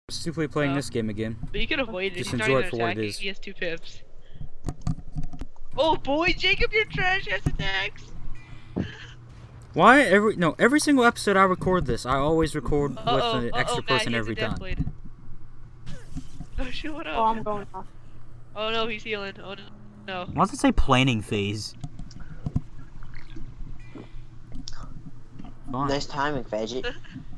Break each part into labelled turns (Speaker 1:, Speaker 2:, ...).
Speaker 1: Stupidly playing this game again.
Speaker 2: But you could avoid it.
Speaker 1: Just
Speaker 2: He's not
Speaker 1: enjoy
Speaker 2: even
Speaker 1: it for what it
Speaker 2: attacking.
Speaker 1: is.
Speaker 2: He has 2 pips. Oh boy, Jacob, your trash ass attacks.
Speaker 1: Why every single episode I record this, I always record with an extra person every time.
Speaker 2: Blade. Oh shit, what up?
Speaker 3: Oh, I'm going off.
Speaker 2: Oh no, he's healing. Oh no.
Speaker 1: Why does it say planning phase? Fine.
Speaker 4: Nice timing, Fadget.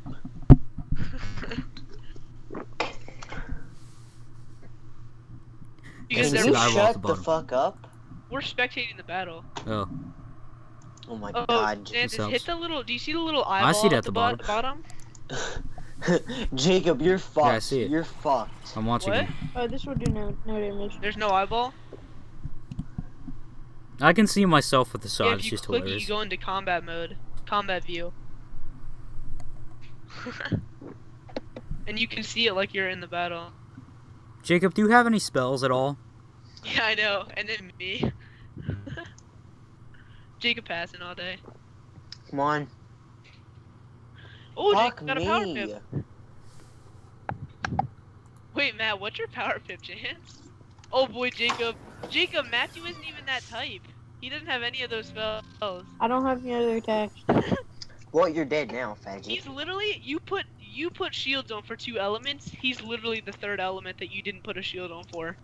Speaker 2: You
Speaker 1: This
Speaker 2: guys
Speaker 1: is
Speaker 4: Can
Speaker 2: ever
Speaker 4: you
Speaker 1: the eyeball at
Speaker 4: shut
Speaker 1: the
Speaker 4: the
Speaker 1: bottom.
Speaker 4: fuck up?
Speaker 2: We're spectating the battle.
Speaker 1: Oh.
Speaker 4: Oh my
Speaker 2: Oh,
Speaker 4: god.
Speaker 2: Xanthus,
Speaker 1: helps.
Speaker 2: hit the little. Do you see the little eyeball
Speaker 1: I see it
Speaker 2: at
Speaker 1: at the
Speaker 2: bottom?
Speaker 4: Jacob, you're fucked.
Speaker 1: I see it.
Speaker 4: You're fucked.
Speaker 1: I'm watching
Speaker 2: What?
Speaker 1: it.
Speaker 3: Oh, this will do no damage.
Speaker 2: There's no eyeball.
Speaker 1: I can see myself with the
Speaker 2: Yeah,
Speaker 1: side.
Speaker 2: if
Speaker 1: It's
Speaker 2: you
Speaker 1: just
Speaker 2: click it,
Speaker 1: hilarious.
Speaker 2: you go into combat mode, combat view, and you can see it like you're in the battle.
Speaker 1: Jacob, do you have any spells at all?
Speaker 2: Yeah, I know. And then me. Jacob passing all day.
Speaker 4: Come on.
Speaker 2: Oh,
Speaker 4: Fuck
Speaker 2: Jacob got a power
Speaker 4: me.
Speaker 2: pip. Wait, Matt, what's your power pip, Chance? Oh boy, Jacob. Jacob, Matthew isn't even that type. He doesn't have any of those spells.
Speaker 3: I don't have any other attacks.
Speaker 4: Well, you're dead now, Fadget.
Speaker 2: He's literally you put shields on for 2 elements. He's literally the 3rd element that you didn't put a shield on for.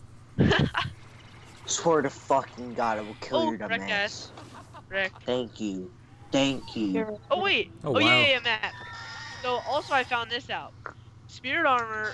Speaker 4: Swear to fucking God, I will kill
Speaker 2: Oh,
Speaker 4: your dumb
Speaker 2: wreck
Speaker 4: ass.
Speaker 2: ass. Wreck.
Speaker 4: Thank you. Thank you.
Speaker 2: Oh wait.
Speaker 1: Oh,
Speaker 2: Oh,
Speaker 1: wow.
Speaker 2: yeah, Matt. So also I found this out. Spirit armor.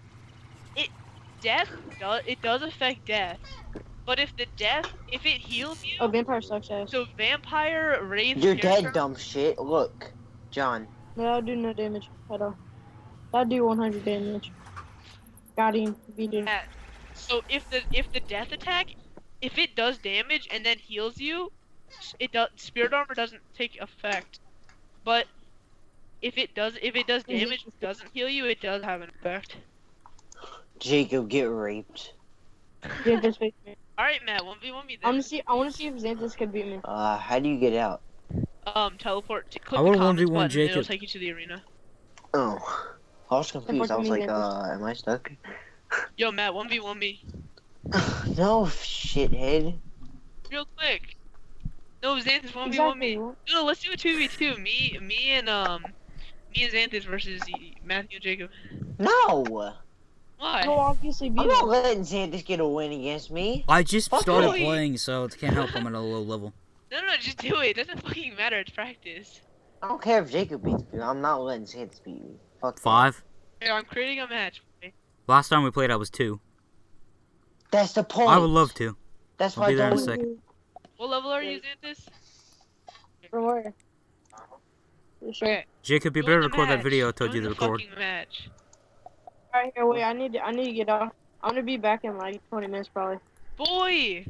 Speaker 2: It does affect death. But if it heals you,
Speaker 3: Oh, vampire sucks ass.
Speaker 2: so vampire, wraith,
Speaker 4: You're dead,
Speaker 2: character-
Speaker 4: dumb shit. Look, John.
Speaker 3: But that'll do no damage at all. That'll do 100 damage. Got him. Beat him.
Speaker 2: Matt, so if the death attack, if it does damage and then heals you, spirit armor doesn't take effect. But if it does damage and doesn't heal you, it does have an effect.
Speaker 4: Jacob, get raped.
Speaker 3: Xanthus beat me.
Speaker 2: Alright, Matt, 1v1 me
Speaker 3: I
Speaker 2: then.
Speaker 3: want to see if Xanthus could beat me.
Speaker 4: How do you get out?
Speaker 2: Teleport to click
Speaker 1: I
Speaker 2: the
Speaker 1: would
Speaker 2: comments
Speaker 1: 1v1
Speaker 2: button, and it'll
Speaker 1: Jacob.
Speaker 2: take you to the arena.
Speaker 4: Oh. I was confused. I was like, am I stuck?
Speaker 2: Yo, Matt, 1v1 me.
Speaker 4: No, shithead.
Speaker 2: Real quick. No, Xanthus, 1v1
Speaker 3: Exactly.
Speaker 2: me. No, let's do a 2v2. Me and Xanthus versus Matthew and Jacob.
Speaker 4: No!
Speaker 2: Why?
Speaker 3: He'll obviously beat
Speaker 4: I'm not
Speaker 3: him.
Speaker 4: letting Xanthus get a win against me.
Speaker 1: I just
Speaker 4: Fuck
Speaker 1: started
Speaker 2: you.
Speaker 1: playing, so it can't help I'm at a low level.
Speaker 2: No, just do it. It doesn't fucking matter. It's practice.
Speaker 4: I don't care if Jacob beats me. I'm not letting Xanthus beat me. Fuck that.
Speaker 1: 5.
Speaker 2: Here, I'm creating a match.
Speaker 1: Last time we played, I was 2.
Speaker 4: That's the point.
Speaker 1: I would love to.
Speaker 4: That's
Speaker 1: I'll
Speaker 4: why
Speaker 1: be there
Speaker 4: I
Speaker 1: in a
Speaker 4: don't.
Speaker 1: second.
Speaker 2: What level are you, Xanthus?
Speaker 3: For where? For sure.
Speaker 2: Okay.
Speaker 1: Jacob, you
Speaker 2: Join
Speaker 1: better
Speaker 2: the
Speaker 1: record that
Speaker 2: match.
Speaker 1: video I told you
Speaker 2: Join
Speaker 1: to
Speaker 2: the
Speaker 1: record.
Speaker 2: fucking match.
Speaker 3: Alright, here, wait. I need to get off. I'm gonna be back in like 20 minutes probably.
Speaker 2: Boy!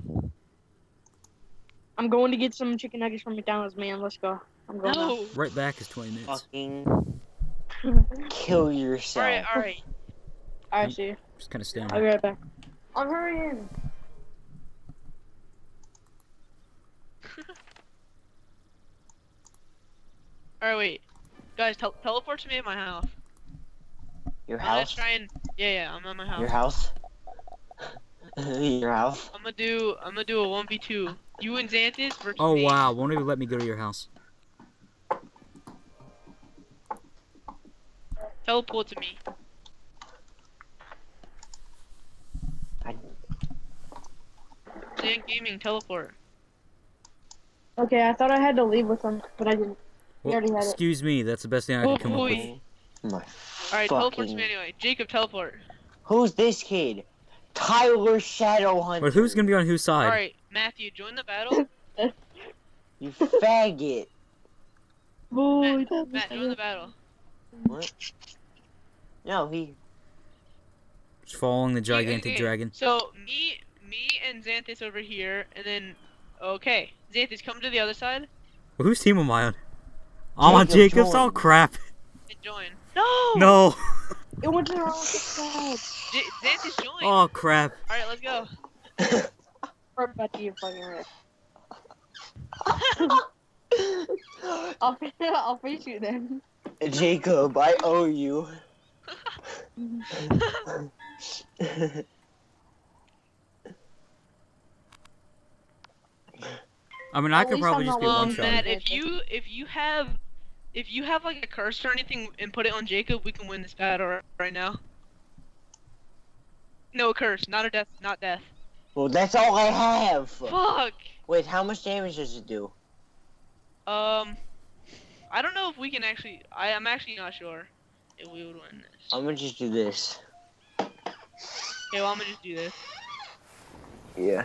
Speaker 3: I'm going to get some chicken nuggets from McDonald's, man. Let's go. I'm going now.
Speaker 2: No!
Speaker 1: Right back is 20 minutes.
Speaker 4: Fucking kill yourself.
Speaker 2: Alright.
Speaker 3: Alright, see you.
Speaker 1: Just kind of standing.
Speaker 3: I'll be right back. I'm hurrying.
Speaker 2: Alright, wait. Guys, teleport to me at my house.
Speaker 4: Your
Speaker 2: I'm gonna
Speaker 4: house?
Speaker 2: try and... Yeah, I'm at my house.
Speaker 4: Your house? Your house?
Speaker 2: I'm gonna do a 1v2. You and Xanthus versus
Speaker 1: Oh
Speaker 2: me.
Speaker 1: wow, won't even let me go to your house.
Speaker 2: Teleport to me. Xan Gaming, teleport.
Speaker 3: Okay, I thought I had to leave with them, but I didn't.
Speaker 1: Well,
Speaker 3: already had it.
Speaker 1: excuse me, that's the best thing I can come up with.
Speaker 2: Boy.
Speaker 4: My
Speaker 2: Alright, teleport to
Speaker 4: fucking...
Speaker 2: me anyway. Jacob, teleport.
Speaker 4: Who's this kid? Tyler Shadowhunter.
Speaker 1: But who's gonna be on whose side?
Speaker 2: Alright, Matthew, join the battle.
Speaker 4: You faggot.
Speaker 3: Boy,
Speaker 2: Matt, join the battle.
Speaker 4: What? No, he...
Speaker 1: Just following the gigantic
Speaker 2: Okay,
Speaker 1: dragon.
Speaker 2: So, me and Xanthus over here, and then... Okay, Xanthus, come to the other side
Speaker 1: Well, whose team am I on? I'm on
Speaker 4: Jacob,
Speaker 1: Jacob's.
Speaker 4: join.
Speaker 1: Oh crap!
Speaker 2: and join. No!
Speaker 1: No!
Speaker 3: it went to the wrong side.
Speaker 2: Xanthus, join.
Speaker 1: Oh crap!
Speaker 2: Alright, let's go.
Speaker 3: We're about to get fucking wrecked. I'll face you then.
Speaker 4: Jacob, I owe you.
Speaker 1: I mean, I
Speaker 3: At
Speaker 1: could
Speaker 3: least
Speaker 1: probably
Speaker 3: I'm
Speaker 1: just
Speaker 3: not
Speaker 1: be
Speaker 3: one
Speaker 1: one
Speaker 3: shot.
Speaker 1: shot.
Speaker 2: Matt, if you have like a curse or anything and put it on Jacob, we can win this battle right now. No curse, not a death, not death.
Speaker 4: Well, that's all I have.
Speaker 2: Fuck.
Speaker 4: Wait, how much damage does it do?
Speaker 2: I don't know if we can actually. I'm actually not sure if we would win this.
Speaker 4: I'm gonna just do this.
Speaker 2: Okay, well I'm gonna just do this.
Speaker 4: Yeah.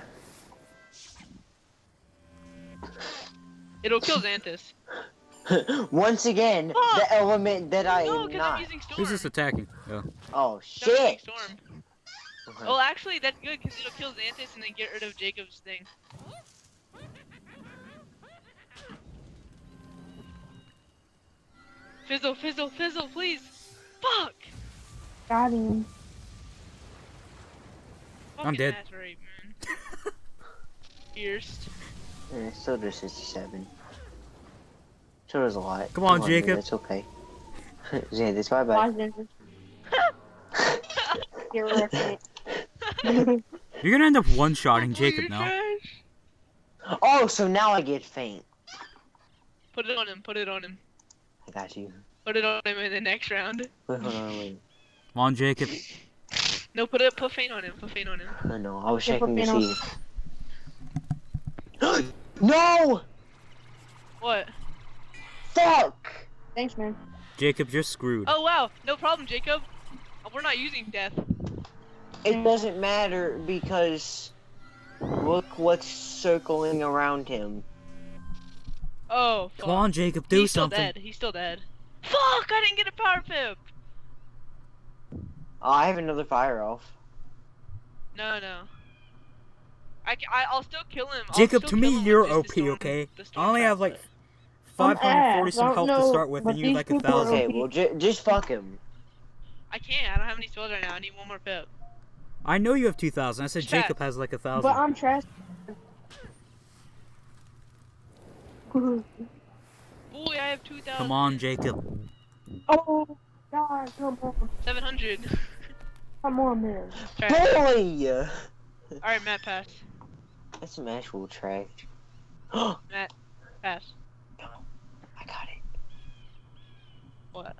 Speaker 2: It'll kill Xanthus.
Speaker 4: Once again,
Speaker 2: Fuck!
Speaker 4: the element that I
Speaker 2: No,
Speaker 4: am
Speaker 2: because
Speaker 4: not.
Speaker 2: I'm using Storm.
Speaker 1: Who's this attacking? Oh.
Speaker 4: Oh
Speaker 2: I'm using
Speaker 4: shit!
Speaker 2: Storm.
Speaker 4: Okay.
Speaker 2: Oh, actually, that's good because it'll kill Xanthus and then get rid of Jacob's thing. Fizzle, fizzle, fizzle, please! Fuck!
Speaker 3: Got him.
Speaker 2: Fucking
Speaker 1: dead.
Speaker 2: ass rape, man. Pierced.
Speaker 4: Still does 67. Still does a lot.
Speaker 1: Come on, Jacob.
Speaker 4: That's okay. Xanthus, bye
Speaker 3: Why
Speaker 4: bye.
Speaker 3: Xanthus? You're right.
Speaker 1: You're gonna end up one-shotting
Speaker 2: Oh,
Speaker 1: Jacob
Speaker 2: you're
Speaker 1: now.
Speaker 2: trash.
Speaker 4: Oh, so now I get faint.
Speaker 2: Put it on him, put it on him.
Speaker 4: I got you.
Speaker 2: Put it on him in the next round.
Speaker 4: Wait, hold on, wait.
Speaker 1: Come on, Jacob.
Speaker 2: No, put feint on him, put feint on him.
Speaker 4: Oh no, I was
Speaker 3: Yeah,
Speaker 4: checking to
Speaker 3: put
Speaker 4: see.
Speaker 3: faint
Speaker 4: No!
Speaker 2: What?
Speaker 4: Fuck!
Speaker 3: Thanks, man.
Speaker 1: Jacob, you're screwed.
Speaker 2: Oh wow, no problem, Jacob. We're not using death.
Speaker 4: It doesn't matter because look what's circling around him.
Speaker 2: Oh, fuck.
Speaker 1: Come on, Jacob, do
Speaker 2: He's
Speaker 1: something.
Speaker 2: still dead. He's still dead. Fuck! I didn't get a power pip.
Speaker 4: Oh, I have another fire elf.
Speaker 2: No. I'll still kill him. I'll
Speaker 1: Jacob,
Speaker 2: still
Speaker 1: to
Speaker 2: kill
Speaker 1: me,
Speaker 2: him
Speaker 1: you're
Speaker 2: with just
Speaker 1: OP,
Speaker 2: the storm,
Speaker 1: okay?
Speaker 2: the storm
Speaker 1: I only
Speaker 2: trap,
Speaker 1: have like
Speaker 2: but
Speaker 1: 540
Speaker 3: ass.
Speaker 1: some
Speaker 3: I
Speaker 1: health
Speaker 3: don't
Speaker 1: to
Speaker 3: know,
Speaker 1: start with,
Speaker 3: but
Speaker 1: and you
Speaker 3: these
Speaker 1: like
Speaker 3: people are
Speaker 1: 1,000.
Speaker 4: Okay, well just fuck him.
Speaker 2: I can't. I don't have any spells right now. I need one more pip.
Speaker 1: I know you have 2,000. I said
Speaker 2: Chat.
Speaker 1: Jacob has like 1,000.
Speaker 3: But I'm trash.
Speaker 2: Boy, I have 2,000.
Speaker 1: Come on, Jacob.
Speaker 3: Oh, God, come on.
Speaker 2: 700.
Speaker 3: Come on, man.
Speaker 2: Trash.
Speaker 4: Boy!
Speaker 2: Alright, Matt, pass.
Speaker 4: That's some actual trash.
Speaker 2: Matt, pass.
Speaker 4: I got it.
Speaker 2: What?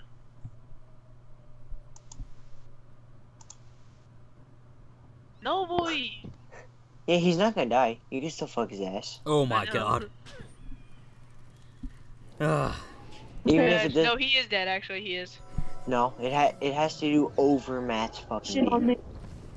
Speaker 2: No, boy.
Speaker 4: Yeah, he's not gonna die. You can still fuck his ass.
Speaker 1: Oh my
Speaker 2: I know.
Speaker 1: god. Ugh.
Speaker 4: Even
Speaker 3: Okay.
Speaker 4: if it does.
Speaker 2: No, he is dead. Actually, he is.
Speaker 4: No, it has to do over Matt's fucking
Speaker 3: Shit on me.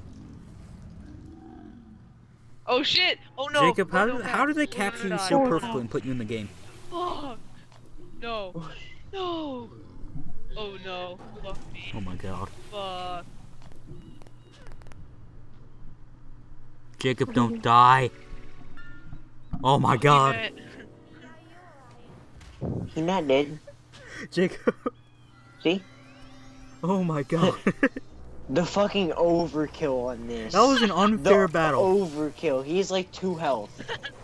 Speaker 2: Oh shit! Oh no!
Speaker 1: Jacob,
Speaker 2: Oh,
Speaker 1: how,
Speaker 2: no,
Speaker 1: did,
Speaker 2: Matt.
Speaker 1: how did they
Speaker 2: We're
Speaker 1: capture
Speaker 2: gonna
Speaker 1: you
Speaker 2: die.
Speaker 1: so
Speaker 3: Oh,
Speaker 1: perfectly
Speaker 3: no.
Speaker 1: and put you in the game?
Speaker 2: Fuck! No! No! Oh no! Fuck me!
Speaker 1: Oh my god.
Speaker 2: Fuck!
Speaker 1: Jacob, don't die. Oh my
Speaker 2: Fuck you,
Speaker 1: god.
Speaker 2: Matt.
Speaker 4: He's not dead.
Speaker 1: Jacob.
Speaker 4: See?
Speaker 1: Oh my god.
Speaker 4: The fucking overkill on this.
Speaker 1: That was an unfair
Speaker 4: the
Speaker 1: battle.
Speaker 4: Overkill. He's like 2 health.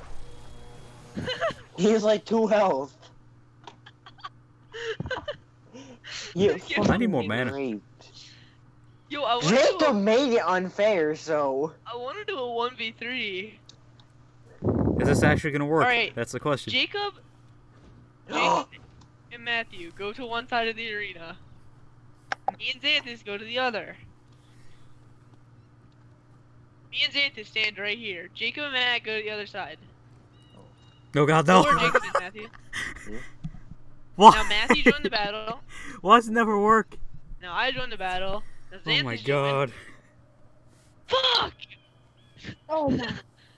Speaker 4: He's like 2 health. You
Speaker 1: I need more
Speaker 4: fucking
Speaker 1: mana.
Speaker 4: raped.
Speaker 2: Yo, I want to do
Speaker 4: Jacob made it unfair, so.
Speaker 2: I want to do a 1v3.
Speaker 1: Is this actually gonna work?
Speaker 2: Alright.
Speaker 1: That's the question.
Speaker 2: Jacob and Matthew go to one side of the arena. Me and Xanthus go to the other. Me and Xanthus stand right here. Jacob and Matt go to the other side.
Speaker 1: Oh god,
Speaker 2: Go
Speaker 1: no.
Speaker 2: where Jacob is, Matthew.
Speaker 1: What?
Speaker 2: Now Matthew joined the battle.
Speaker 1: Why does it never work?
Speaker 2: Now I joined the battle. Now Xanthus
Speaker 1: Oh my
Speaker 2: joined.
Speaker 1: god.
Speaker 2: Fuck!
Speaker 3: Oh, my.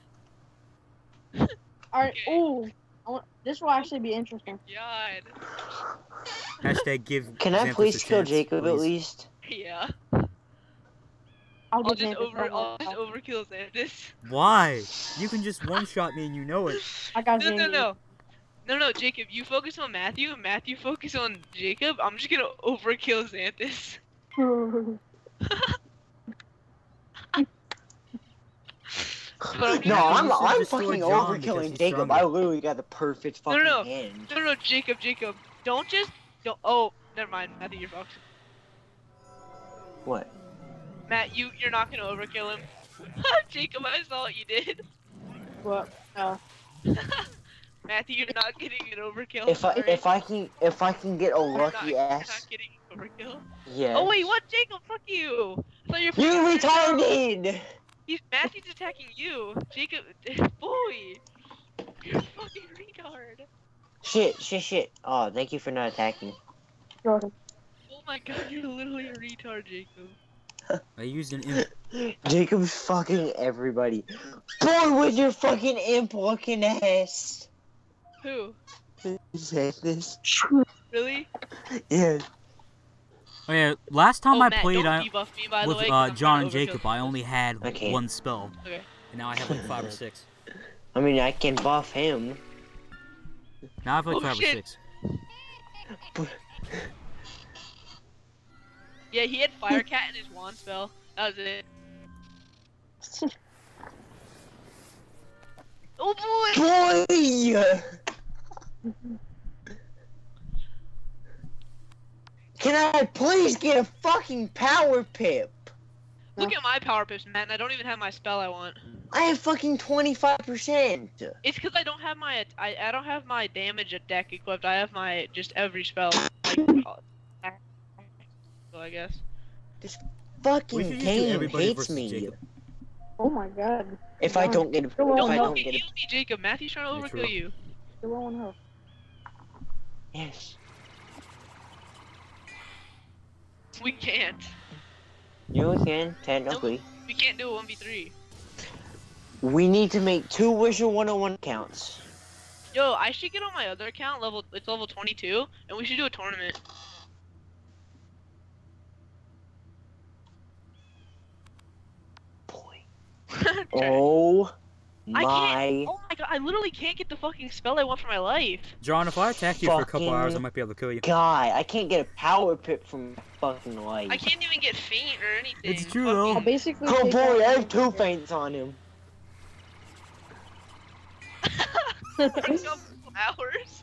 Speaker 3: Alright,
Speaker 2: Okay.
Speaker 3: ooh. This will actually be interesting.
Speaker 2: God.
Speaker 1: Hashtag give
Speaker 4: Can I
Speaker 1: Xanthus
Speaker 4: please
Speaker 1: a
Speaker 4: kill
Speaker 1: chance,
Speaker 4: Jacob at
Speaker 1: please.
Speaker 4: least?
Speaker 2: Yeah.
Speaker 3: I'll
Speaker 2: I'll
Speaker 3: give
Speaker 2: just
Speaker 3: Xanthus
Speaker 2: I'll
Speaker 3: that
Speaker 2: just
Speaker 3: one.
Speaker 2: overkill Xanthus.
Speaker 1: Why? You can just one-shot me and you know it.
Speaker 3: I got
Speaker 2: No, no,
Speaker 3: Xanthus.
Speaker 2: no, Jacob, you focus on Matthew, and Matthew focus on Jacob. I'm just gonna overkill Xanthus. But
Speaker 4: No,
Speaker 2: I'm
Speaker 4: I'm
Speaker 1: You should destroy
Speaker 4: fucking
Speaker 1: John because
Speaker 4: overkilling
Speaker 1: he's
Speaker 4: Jacob.
Speaker 1: stronger.
Speaker 4: I literally got the perfect fucking
Speaker 2: no.
Speaker 4: hand.
Speaker 2: No, Jacob, don't. Oh, never mind. Matthew, you're fucked.
Speaker 4: What?
Speaker 2: Matt, you're not gonna overkill him. Jacob, I saw what you did.
Speaker 3: What?
Speaker 2: Matthew, you're not getting an overkill.
Speaker 4: If
Speaker 2: alright?
Speaker 4: I can get a
Speaker 2: You're
Speaker 4: lucky
Speaker 2: not
Speaker 4: ass.
Speaker 2: getting an overkill.
Speaker 4: Yes.
Speaker 2: Oh wait, what? Jacob, fuck you. I thought you were
Speaker 4: You
Speaker 2: fucking-
Speaker 4: retarded!
Speaker 2: Matthew's attacking you. Jacob, boy, you're a fucking retard.
Speaker 4: Shit. Oh, thank you for not attacking.
Speaker 3: You're welcome.
Speaker 2: Oh my god, you're literally a retard, Jacob.
Speaker 1: I used an imp.
Speaker 4: Jacob's fucking everybody. Boy, with your fucking imp looking ass.
Speaker 2: Who?
Speaker 4: This.
Speaker 2: Really?
Speaker 4: Yeah.
Speaker 1: Oh yeah, last time I
Speaker 2: Matt,
Speaker 1: played
Speaker 2: don't debuff me, by the
Speaker 1: with
Speaker 2: way, 'cause I'm
Speaker 1: John
Speaker 2: trying
Speaker 1: and
Speaker 2: to overkill
Speaker 1: Jacob, I only had
Speaker 4: Okay.
Speaker 1: one spell.
Speaker 2: Okay.
Speaker 1: And now I have like 5 or 6.
Speaker 4: I mean, I can buff him.
Speaker 1: Now I have like
Speaker 2: Oh,
Speaker 1: 5 or
Speaker 2: shit.
Speaker 1: 6.
Speaker 2: Yeah, he had Fire Cat in his wand spell. That was it. Oh boy!
Speaker 4: Boy! Can I please get a fucking power pip?
Speaker 2: Look at my power pips, Matt, and I don't even have my spell I want.
Speaker 4: I have fucking 25%.
Speaker 2: It's because I don't have my I don't have my damage deck equipped. I have my just every spell. Like, so I guess.
Speaker 1: We
Speaker 4: Fucking
Speaker 1: should just do
Speaker 4: game
Speaker 1: everybody
Speaker 4: hates
Speaker 1: versus
Speaker 4: me.
Speaker 1: Jacob.
Speaker 3: Oh my god.
Speaker 4: If I don't get a,
Speaker 3: You're
Speaker 4: if
Speaker 2: No,
Speaker 4: I
Speaker 3: well,
Speaker 4: don't
Speaker 2: fucking
Speaker 4: get a,
Speaker 2: heal me, Jacob. Matthew's trying to
Speaker 1: Yeah,
Speaker 2: overkill
Speaker 1: true.
Speaker 2: you.
Speaker 3: You're low on health.
Speaker 4: yes.
Speaker 2: We can't.
Speaker 4: You can, technically.
Speaker 2: We can't do a 1v3.
Speaker 4: We need to make 2 Wizard 101 counts.
Speaker 2: Yo, I should get on my other account. It's level 22, and we should do a tournament.
Speaker 4: Boy.
Speaker 2: Okay.
Speaker 4: Oh
Speaker 2: I
Speaker 4: my.
Speaker 2: can't. Oh my god! I literally can't get the fucking spell I want for my life.
Speaker 1: John, if I attack you for a couple
Speaker 4: Fucking
Speaker 1: hours, I might be able to kill you.
Speaker 4: God, I can't get a power pip from fucking life.
Speaker 2: I can't even get faint or anything.
Speaker 1: It's true,
Speaker 3: I'll
Speaker 1: though.
Speaker 3: basically
Speaker 4: Oh
Speaker 3: take
Speaker 4: boy,
Speaker 3: out
Speaker 4: I have 2 feints on him.
Speaker 2: For a couple hours.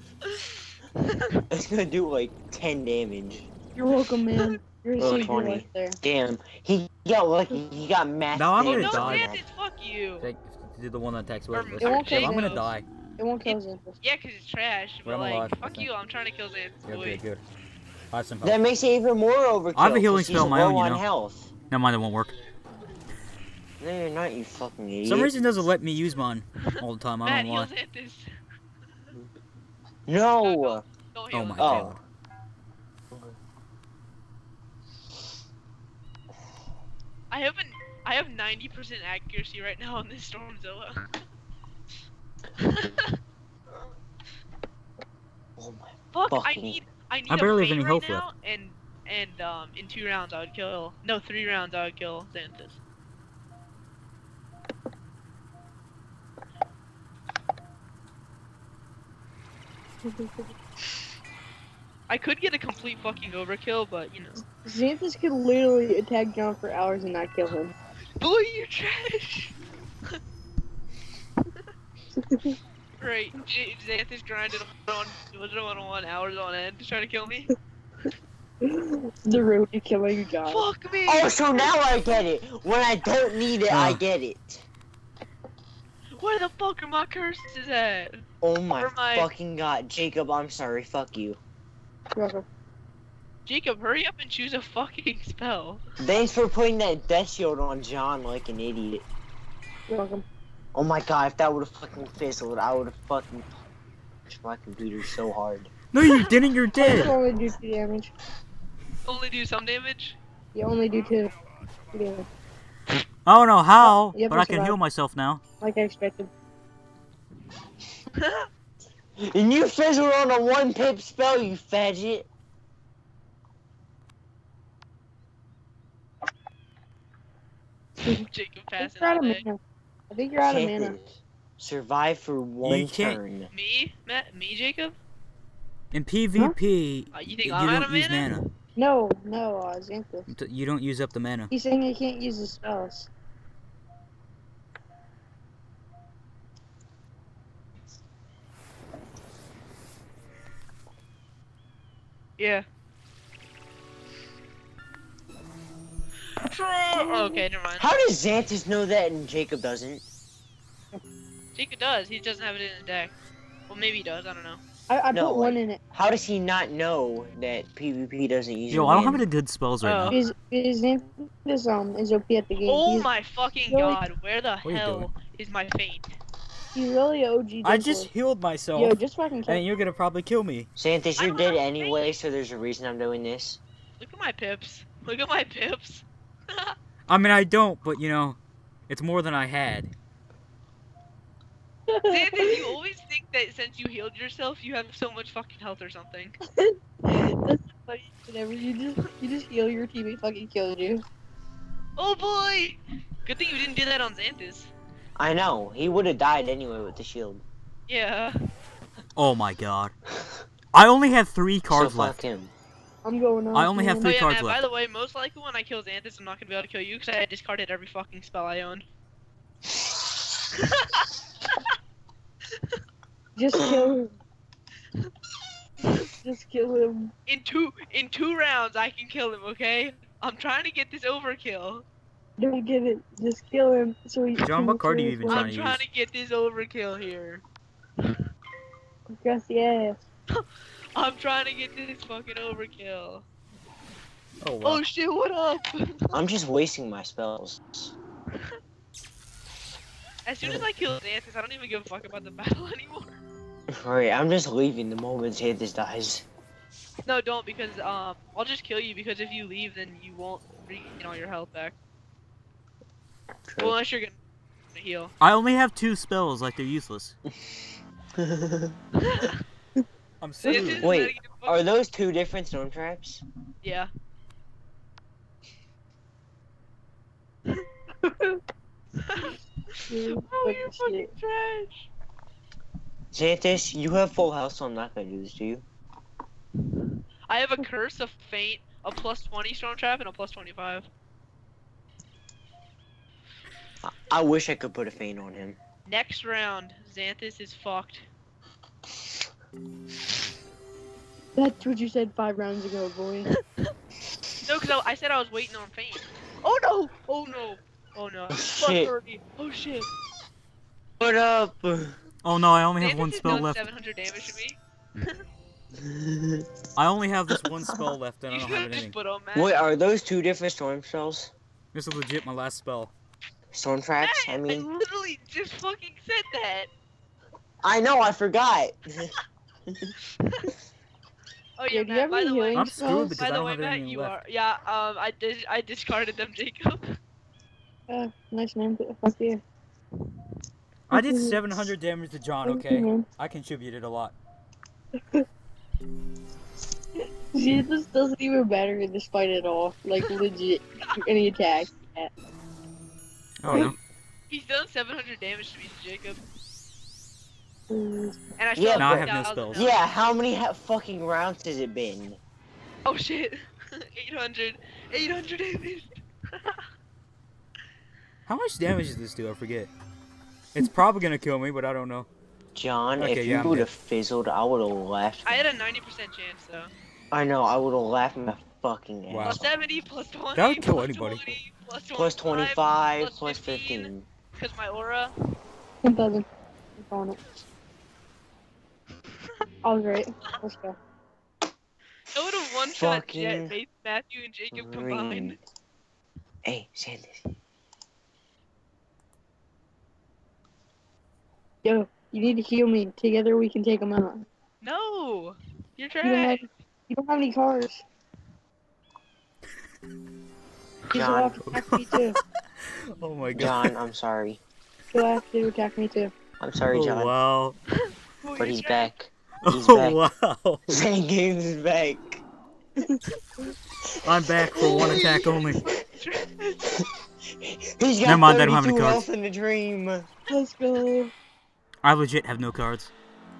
Speaker 4: It's gonna do like 10 damage.
Speaker 3: You're welcome, man. You're a
Speaker 4: Oh,
Speaker 3: savior
Speaker 4: 20.
Speaker 3: right there.
Speaker 4: Damn, he got lucky. He got max
Speaker 1: No, I'm
Speaker 2: Oh
Speaker 1: gonna
Speaker 2: no,
Speaker 1: die.
Speaker 2: Xanthus, fuck you.
Speaker 1: Take, do the one that attacks
Speaker 2: Or-
Speaker 1: with
Speaker 3: It won't
Speaker 1: I'm gonna
Speaker 2: Jacob.
Speaker 1: die.
Speaker 3: It won't kill Xanthus.
Speaker 2: Yeah, 'cause it's trash.
Speaker 1: But
Speaker 2: But
Speaker 1: I'm
Speaker 2: like,
Speaker 1: alive,
Speaker 2: fuck
Speaker 1: okay.
Speaker 2: you. I'm trying to kill Xanthus.
Speaker 1: Yeah,
Speaker 2: boy.
Speaker 1: good, good. I have some
Speaker 4: That
Speaker 1: help.
Speaker 4: makes it even more overkill.
Speaker 1: I have a healing
Speaker 4: 'cause he's
Speaker 1: spell of my own,
Speaker 4: low
Speaker 1: you
Speaker 4: on
Speaker 1: know.
Speaker 4: health.
Speaker 1: Never mind, it won't work.
Speaker 4: No, you're not, you fucking idiot.
Speaker 1: For some reason, it doesn't let me use mine all the time. I
Speaker 2: Matt,
Speaker 1: don't know
Speaker 2: heal
Speaker 1: why.
Speaker 2: Xanthus.
Speaker 4: No!
Speaker 2: Don't heal
Speaker 1: Oh my
Speaker 2: him.
Speaker 4: Oh.
Speaker 1: god.
Speaker 2: I have 90% accuracy right now on this Stormzilla.
Speaker 4: Oh my
Speaker 2: Fuck, I
Speaker 4: fucking-
Speaker 2: need
Speaker 1: I
Speaker 2: a
Speaker 1: barely have
Speaker 2: feint
Speaker 1: any
Speaker 2: right
Speaker 1: health
Speaker 2: now, and in 2 rounds I would kill. No, 3 rounds I would kill Xanthus. I could get a complete fucking overkill, but you know.
Speaker 3: Xanthus could literally attack John for hours and not kill him.
Speaker 2: Boy, you're trash! Right, Xanthus grinded on 101 hours on end to try to kill me.
Speaker 3: The road to killing God.
Speaker 2: Fuck me!
Speaker 4: Oh, so now I get it. When I don't need it, I
Speaker 1: Oh.
Speaker 4: get it.
Speaker 2: Where the fuck are my curses at?
Speaker 4: Oh my
Speaker 2: Or my-
Speaker 4: fucking god. Jacob, I'm sorry. Fuck you.
Speaker 3: You're welcome.
Speaker 2: Jacob, hurry up and choose a fucking spell.
Speaker 4: Thanks for putting that death shield on John like an idiot.
Speaker 3: You're welcome.
Speaker 4: Oh my god, if that would have fucking fizzled, I would have fucking punched my computer so hard.
Speaker 1: No, you didn't. You're
Speaker 3: You
Speaker 1: dead.
Speaker 3: only do 2 damage.
Speaker 2: Only do some damage?
Speaker 3: You only do 2 damage.
Speaker 1: I don't know how,
Speaker 3: Yeah,
Speaker 1: but
Speaker 3: but
Speaker 1: I can
Speaker 3: survive.
Speaker 1: heal myself now.
Speaker 3: Like I expected.
Speaker 4: And you fizzled on a 1 pip spell, you faggot.
Speaker 2: Jacob
Speaker 3: I think
Speaker 2: passing
Speaker 3: you're out
Speaker 2: all
Speaker 3: of
Speaker 2: day.
Speaker 3: mana. I think you're out of mana.
Speaker 4: Can't survive for 1
Speaker 1: can't-
Speaker 4: turn.
Speaker 2: Me? Matt? Me, Jacob?
Speaker 1: In PvP,
Speaker 2: You think
Speaker 1: you
Speaker 2: I'm out
Speaker 1: don't
Speaker 2: of
Speaker 1: use
Speaker 2: mana?
Speaker 1: mana.
Speaker 3: No, Xanthus.
Speaker 1: You don't use up the mana.
Speaker 3: He's saying he can't use his spells.
Speaker 2: Yeah. Okay, never mind.
Speaker 4: How does Xanthus know that and Jacob doesn't?
Speaker 2: Jacob does. He doesn't have it in his deck. Well, maybe he does. I don't know.
Speaker 3: I
Speaker 4: No,
Speaker 3: put one
Speaker 4: like-
Speaker 3: in it.
Speaker 4: How does he not know that PvP doesn't use
Speaker 1: Yo,
Speaker 4: your
Speaker 1: I don't have
Speaker 4: mana?
Speaker 1: any good spells right
Speaker 2: Oh.
Speaker 1: now.
Speaker 3: His name is OP at the game.
Speaker 2: Oh my fucking
Speaker 3: really-
Speaker 2: god! Where the
Speaker 1: What are you
Speaker 2: hell
Speaker 1: doing?
Speaker 2: is my feint?
Speaker 3: He's really a OG.
Speaker 1: I
Speaker 3: Dunk
Speaker 1: just
Speaker 3: Lord.
Speaker 1: healed myself,
Speaker 3: Yo, just fucking kill.
Speaker 1: and you're gonna probably kill me.
Speaker 4: Xanthus,
Speaker 2: I
Speaker 4: you're
Speaker 2: don't
Speaker 4: dead
Speaker 2: have
Speaker 4: anyway, so there's a reason I'm doing this.
Speaker 2: Look at my pips. Look at my pips.
Speaker 1: I mean, I don't, but you know, it's more than I had.
Speaker 2: Xanthus, you always think that since you healed yourself, you have so much fucking health or something.
Speaker 3: That's funny. Whatever. You just heal your teammate fucking killed you.
Speaker 2: Oh boy! Good thing you didn't do that on Xanthus.
Speaker 4: I know, he would have died anyway with the shield.
Speaker 2: Yeah.
Speaker 1: Oh my god. I only have 3 cards
Speaker 4: so fuck
Speaker 1: left.
Speaker 4: him.
Speaker 3: I'm going on.
Speaker 1: I only have
Speaker 2: Oh
Speaker 1: 3
Speaker 2: yeah,
Speaker 1: cards
Speaker 2: man, by
Speaker 1: left.
Speaker 2: the way, most likely when I kill Xanthus, I'm not gonna be able to kill you because I had discarded every fucking spell I owned.
Speaker 3: Just kill him. Just kill him.
Speaker 2: In two rounds, I can kill him, okay? I'm trying to get this overkill.
Speaker 3: Don't get it. Just kill him. So he.
Speaker 1: John, what card are you even
Speaker 2: I'm
Speaker 1: trying to
Speaker 2: trying
Speaker 1: use?
Speaker 2: to get this overkill here.
Speaker 3: Grass the ass.
Speaker 2: I'm trying to get this fucking overkill.
Speaker 1: Oh wow.
Speaker 2: Oh shit, what up?
Speaker 4: I'm just wasting my spells.
Speaker 2: As soon as I kill Xanthus, I don't even give a fuck about the battle anymore.
Speaker 4: Alright, I'm just leaving the moment Xanthus dies.
Speaker 2: No, don't, because I'll just kill you, because if you leave, then you won't regain all your health back.
Speaker 4: True.
Speaker 2: Well, unless you're gonna heal.
Speaker 1: I only have 2 spells, like they're useless. I'm
Speaker 2: Xanthus
Speaker 1: screwed.
Speaker 2: is
Speaker 4: Wait,
Speaker 2: ready to fuck-
Speaker 4: Are those 2 different storm traps?
Speaker 2: Yeah.
Speaker 3: You
Speaker 2: Oh, you
Speaker 3: fucking
Speaker 2: fucking
Speaker 3: shit.
Speaker 2: trash.
Speaker 4: Xanthus, you have full health, so I'm not gonna do this to you.
Speaker 2: I have a curse, a feint, a plus 20 storm trap, and a plus 25.
Speaker 4: I wish I could put a feint on him.
Speaker 2: Next round, Xanthus is fucked.
Speaker 3: That's what you said 5 rounds ago, boy.
Speaker 2: No, because I said I was waiting on feint. Oh no! Oh no! Oh no! Plus
Speaker 4: Shit.
Speaker 2: 30. Oh shit!
Speaker 4: What up?
Speaker 1: Oh no, I only have
Speaker 2: Xanthus
Speaker 1: 1
Speaker 2: has
Speaker 1: spell
Speaker 2: done
Speaker 1: left.
Speaker 2: 700 damage to me.
Speaker 1: I only have this 1 spell left, and I
Speaker 2: You
Speaker 1: don't
Speaker 2: should
Speaker 1: have
Speaker 2: have just
Speaker 1: anything.
Speaker 2: put on Matt.
Speaker 4: Wait, are those 2 different storm spells?
Speaker 1: This is legit my last spell.
Speaker 4: Storm traps?
Speaker 2: Matt,
Speaker 4: I mean,
Speaker 2: literally just fucking said that.
Speaker 4: I know, I forgot.
Speaker 2: Oh yeah,
Speaker 3: Yeah, do you
Speaker 2: Matt.
Speaker 3: have
Speaker 2: By
Speaker 3: any
Speaker 2: the way,
Speaker 3: healing
Speaker 1: I'm screwed because
Speaker 2: by
Speaker 1: I
Speaker 2: the
Speaker 1: don't
Speaker 2: way,
Speaker 1: have
Speaker 2: Matt,
Speaker 1: anything
Speaker 2: you
Speaker 1: left.
Speaker 2: are. Yeah. I discarded them, Jacob.
Speaker 3: Nice man. Fuck you.
Speaker 1: I did 700 damage to John, okay?
Speaker 3: Man.
Speaker 1: I contributed a lot.
Speaker 3: See, this doesn't even matter in this fight at all. Like, legit. Any attack. Yeah.
Speaker 1: Oh no.
Speaker 2: He's done 700 damage to me, Jacob.
Speaker 3: Mm.
Speaker 2: And I still
Speaker 4: Yeah,
Speaker 2: have
Speaker 1: Now I have no
Speaker 2: 1,000
Speaker 1: spells.
Speaker 2: health.
Speaker 4: Yeah, how many fucking rounds has it been?
Speaker 2: Oh shit. 800 damage.
Speaker 1: How much damage does this do? I forget. It's probably gonna kill me, but I don't know.
Speaker 4: John,
Speaker 1: Okay,
Speaker 4: if
Speaker 1: yeah,
Speaker 4: you
Speaker 1: I'm
Speaker 4: would
Speaker 1: dead.
Speaker 4: have fizzled, I would have laughed.
Speaker 2: I had a 90% chance though.
Speaker 4: I know, I would have laughed my fucking ass.
Speaker 1: Wow.
Speaker 2: Plus 70, plus 20.
Speaker 1: That would kill
Speaker 2: plus
Speaker 1: anybody.
Speaker 2: 20,
Speaker 4: Plus 25,
Speaker 2: plus
Speaker 4: plus 15.
Speaker 2: Because my aura.
Speaker 3: 10,000. I'm calling it. Alright. Let's go.
Speaker 2: I would have one shot
Speaker 4: Fucking
Speaker 2: Jet, Matthew, and Jacob combined.
Speaker 4: Green. Hey, Xanthus.
Speaker 3: Yo, you need to heal me. Together we can take them out.
Speaker 2: No! You're
Speaker 3: You don't have,
Speaker 2: trash.
Speaker 3: you don't have any cars. You'll
Speaker 4: John.
Speaker 3: have to attack me too.
Speaker 1: Oh my god.
Speaker 4: John, I'm sorry.
Speaker 3: You'll have to attack me too.
Speaker 4: I'm sorry,
Speaker 1: Oh
Speaker 4: John.
Speaker 1: wow.
Speaker 2: Oh,
Speaker 4: But
Speaker 2: you're
Speaker 4: he's
Speaker 2: trash.
Speaker 4: back. He's
Speaker 1: Oh
Speaker 4: back.
Speaker 1: wow.
Speaker 4: Zane Games is back.
Speaker 1: I'm back for 1 attack only.
Speaker 4: He's got
Speaker 1: Never mind, I don't have any
Speaker 4: 32
Speaker 1: cards.
Speaker 4: health in the dream.
Speaker 3: Let's go.
Speaker 1: I legit have no cards.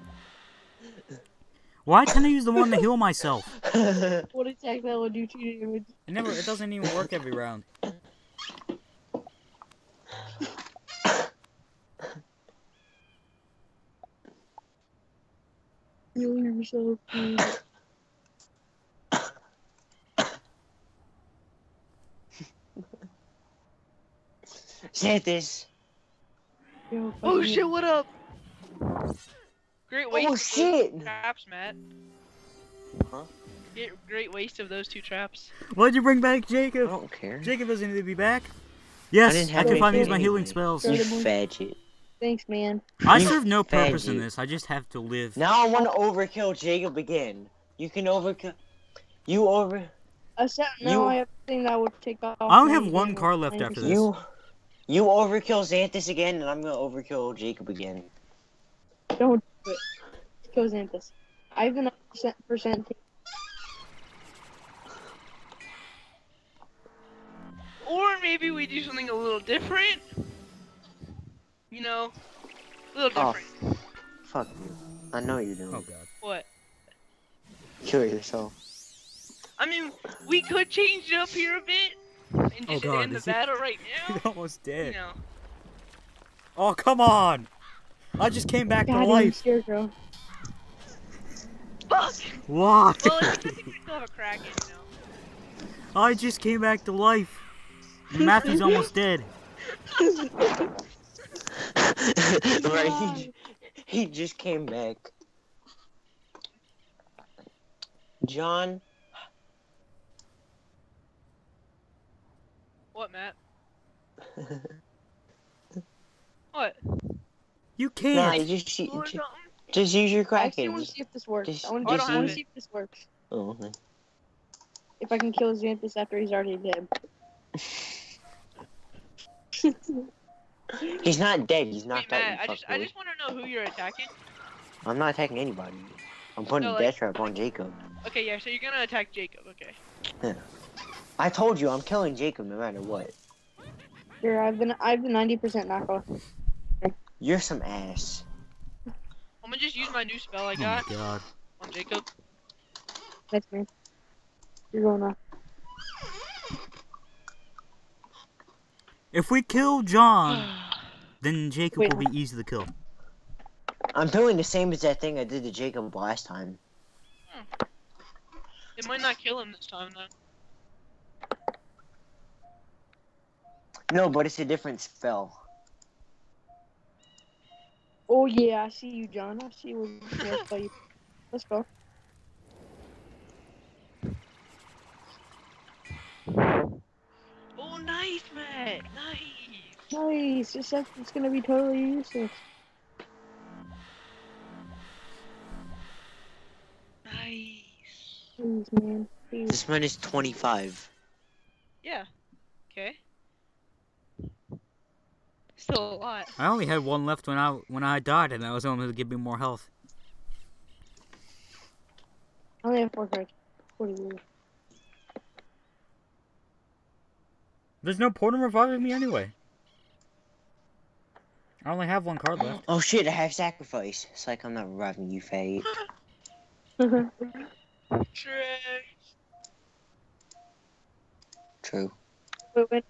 Speaker 1: Why can't I use the one to heal myself?
Speaker 3: What attack that will do 2 damage?
Speaker 1: It doesn't even work every round.
Speaker 3: Heal yourself, please.
Speaker 4: Xanthus.
Speaker 3: Yo,
Speaker 2: Oh
Speaker 3: fucking-
Speaker 2: shit, what up? Great waste
Speaker 4: Oh,
Speaker 2: of
Speaker 4: shit.
Speaker 2: those traps, Matt.
Speaker 4: Huh?
Speaker 2: Great waste of those 2 traps.
Speaker 1: Why'd you bring back
Speaker 4: I
Speaker 1: Jacob?
Speaker 4: don't care.
Speaker 1: Jacob doesn't need to be back. Yes,
Speaker 4: didn't
Speaker 1: I
Speaker 4: have
Speaker 1: can finally use
Speaker 4: anything
Speaker 1: my healing
Speaker 4: anyway.
Speaker 1: spells.
Speaker 4: You
Speaker 3: Incredible.
Speaker 4: faggot.
Speaker 3: Thanks, man.
Speaker 1: I
Speaker 4: You
Speaker 1: serve no purpose in
Speaker 4: faggot.
Speaker 1: this. I just have to live.
Speaker 4: Now I want to overkill Jacob again. You can overkill. You over.
Speaker 3: No,
Speaker 4: You-
Speaker 3: I have a thing that would take off.
Speaker 1: I only have
Speaker 3: 90
Speaker 1: one
Speaker 3: damage,
Speaker 1: car left after
Speaker 3: 90%.
Speaker 1: this.
Speaker 4: You overkill Xanthus again, and I'm gonna overkill Jacob again.
Speaker 3: Don't do it. Kill Xanthus. I have a 90%.
Speaker 2: Or maybe we do something a little different. You know, a little
Speaker 4: Oh.
Speaker 2: different.
Speaker 4: Fuck you. I know you're doing.
Speaker 1: Oh god.
Speaker 2: What?
Speaker 4: Kill yourself.
Speaker 2: I mean, we could change it up here a bit and just
Speaker 1: God,
Speaker 2: end the
Speaker 1: is he-
Speaker 2: battle right now.
Speaker 1: He's almost
Speaker 2: You
Speaker 1: dead.
Speaker 2: know.
Speaker 1: Oh, come on! I just came back to
Speaker 3: God,
Speaker 1: life.
Speaker 3: Scarecrow.
Speaker 2: Fuck!
Speaker 1: Why?
Speaker 2: Well, I think we still have a Kraken, you know.
Speaker 1: I just came back to life. Matthew's almost dead.
Speaker 4: Right? He just came back. John.
Speaker 2: What, Matt? What?
Speaker 1: You
Speaker 4: Nah,
Speaker 1: can't.
Speaker 2: Or something?
Speaker 4: just use your
Speaker 3: I actually want
Speaker 4: Kraken.
Speaker 3: to see if this works.
Speaker 4: Just-
Speaker 3: I want
Speaker 2: I
Speaker 3: to
Speaker 2: don't have
Speaker 3: see if this works.
Speaker 4: Oh, okay.
Speaker 3: If I can kill Xanthus after he's already dead.
Speaker 4: He's not dead. He's
Speaker 2: Wait,
Speaker 4: knocked
Speaker 2: Matt,
Speaker 4: out.
Speaker 2: I
Speaker 4: You
Speaker 2: just
Speaker 4: fuckboy.
Speaker 2: want to know who you're attacking.
Speaker 4: I'm not attacking anybody. I'm putting
Speaker 2: No,
Speaker 4: a
Speaker 2: like-
Speaker 4: death trap on Jacob.
Speaker 2: Okay, yeah, so you're gonna attack Jacob, okay.
Speaker 4: I told you I'm killing Jacob no matter what.
Speaker 3: Here, I have the 90% knockoff.
Speaker 4: You're some ass.
Speaker 2: I'm gonna just use my new spell I
Speaker 1: Oh my
Speaker 2: got
Speaker 1: god.
Speaker 2: on Jacob.
Speaker 3: That's me. You're going off.
Speaker 1: If we kill John, then Jacob
Speaker 3: Wait.
Speaker 1: will be easy to kill.
Speaker 4: I'm doing the same as that thing I did to Jacob last time.
Speaker 2: It might not kill him this time, though.
Speaker 4: No, but it's a different spell.
Speaker 3: Oh yeah, I see you, John. I see what you're tell you. Let's go.
Speaker 2: Oh, nice, Matt! Nice!
Speaker 3: Nice. It's gonna be totally useless.
Speaker 2: Nice!
Speaker 3: Please, man. Please.
Speaker 4: This one is 25.
Speaker 2: Yeah. Okay. Still a lot.
Speaker 1: I only had one left when I died, and that was only to give me more health.
Speaker 3: I only have 4 cards. 40.
Speaker 1: There's no point in reviving me anyway. I only have one card left.
Speaker 4: Oh shit, I have sacrifice. It's like I'm not reviving you, faggot.
Speaker 2: Trash!
Speaker 4: True.
Speaker 3: Wait.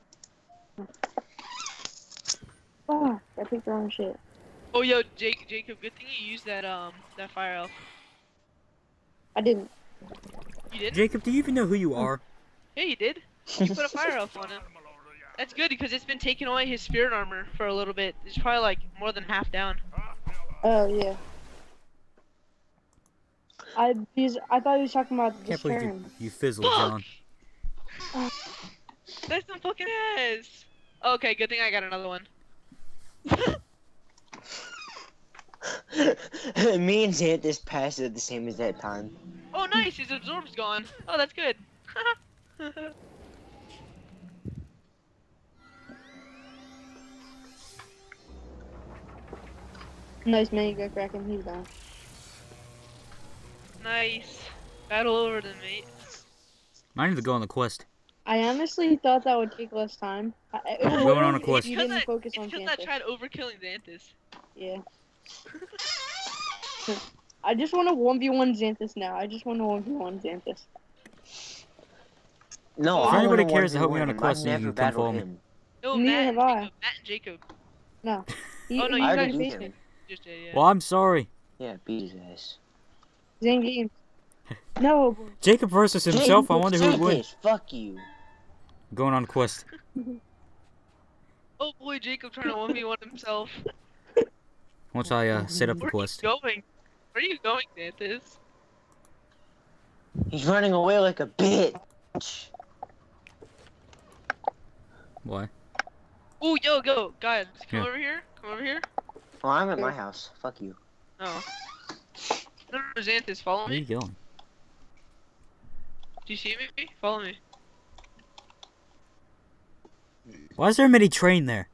Speaker 3: Ah, I picked the wrong shit.
Speaker 2: Oh, yo, Jacob, good thing you used that fire elf.
Speaker 3: I didn't.
Speaker 2: You did?
Speaker 1: Jacob, do you even know who you are?
Speaker 2: Yeah, you did. You put a fire elf on him. That's good because it's been taking away his spirit armor for a little bit. It's probably like more than half down.
Speaker 3: Oh yeah. I thought he was talking about the
Speaker 1: Can't believe
Speaker 3: Skyrim.
Speaker 1: you fizzled, John.
Speaker 2: That's some fucking ass. Okay, good thing I got another one.
Speaker 4: Me and Xanthus passed it the same as that time.
Speaker 2: Oh, nice. His absorb's gone. Oh, that's good.
Speaker 3: Nice man, you got Kraken. He's down.
Speaker 2: Nice. Battle over then, mate.
Speaker 1: I need to go on the quest.
Speaker 3: I honestly thought that would take less time. It
Speaker 1: I'm
Speaker 3: would
Speaker 1: going on a
Speaker 3: if
Speaker 1: quest.
Speaker 3: you
Speaker 2: It's
Speaker 3: didn't focus
Speaker 2: it's
Speaker 3: on
Speaker 2: because I
Speaker 3: Xanthus.
Speaker 2: tried overkilling Xanthus.
Speaker 3: Yeah. I just want to 1v1 Xanthus now. I just want to 1v1 Xanthus.
Speaker 4: No,
Speaker 1: If
Speaker 4: I
Speaker 1: anybody
Speaker 4: wanna
Speaker 1: cares to help me
Speaker 4: 1v1
Speaker 1: on a
Speaker 4: him.
Speaker 1: quest,
Speaker 4: I've
Speaker 1: then you
Speaker 4: never
Speaker 1: can come
Speaker 4: battled
Speaker 1: follow me.
Speaker 4: him.
Speaker 2: No,
Speaker 3: Neither
Speaker 2: Matt
Speaker 3: have
Speaker 2: and
Speaker 3: I.
Speaker 2: Jacob. Matt and Jacob.
Speaker 3: No. He,
Speaker 2: Oh, no,
Speaker 3: he's
Speaker 2: you
Speaker 3: not
Speaker 4: already
Speaker 3: in
Speaker 4: beat
Speaker 3: basement.
Speaker 2: Just did, yeah.
Speaker 1: Well, I'm sorry.
Speaker 4: Yeah, beat his ass.
Speaker 3: Zane Games. No. bro.
Speaker 1: Jacob versus himself. I wonder who would win.
Speaker 4: Xanthus, fuck you.
Speaker 1: Going on a quest.
Speaker 2: Oh boy, Jacob trying to 1v1 himself.
Speaker 1: Once I set up the
Speaker 2: Where are
Speaker 1: quest.
Speaker 2: you going? Where are you going, Xanthus?
Speaker 4: He's running away like a bitch.
Speaker 1: Why?
Speaker 2: Ooh, yo, go, guys, come
Speaker 1: Yeah.
Speaker 2: over here. Come over here.
Speaker 4: Oh, I'm at my house. Fuck you.
Speaker 2: Oh. No, Xanthus, follow
Speaker 1: Where are
Speaker 2: me.
Speaker 1: you going?
Speaker 2: Do you see me? Follow me.
Speaker 1: Why is there a mini train there?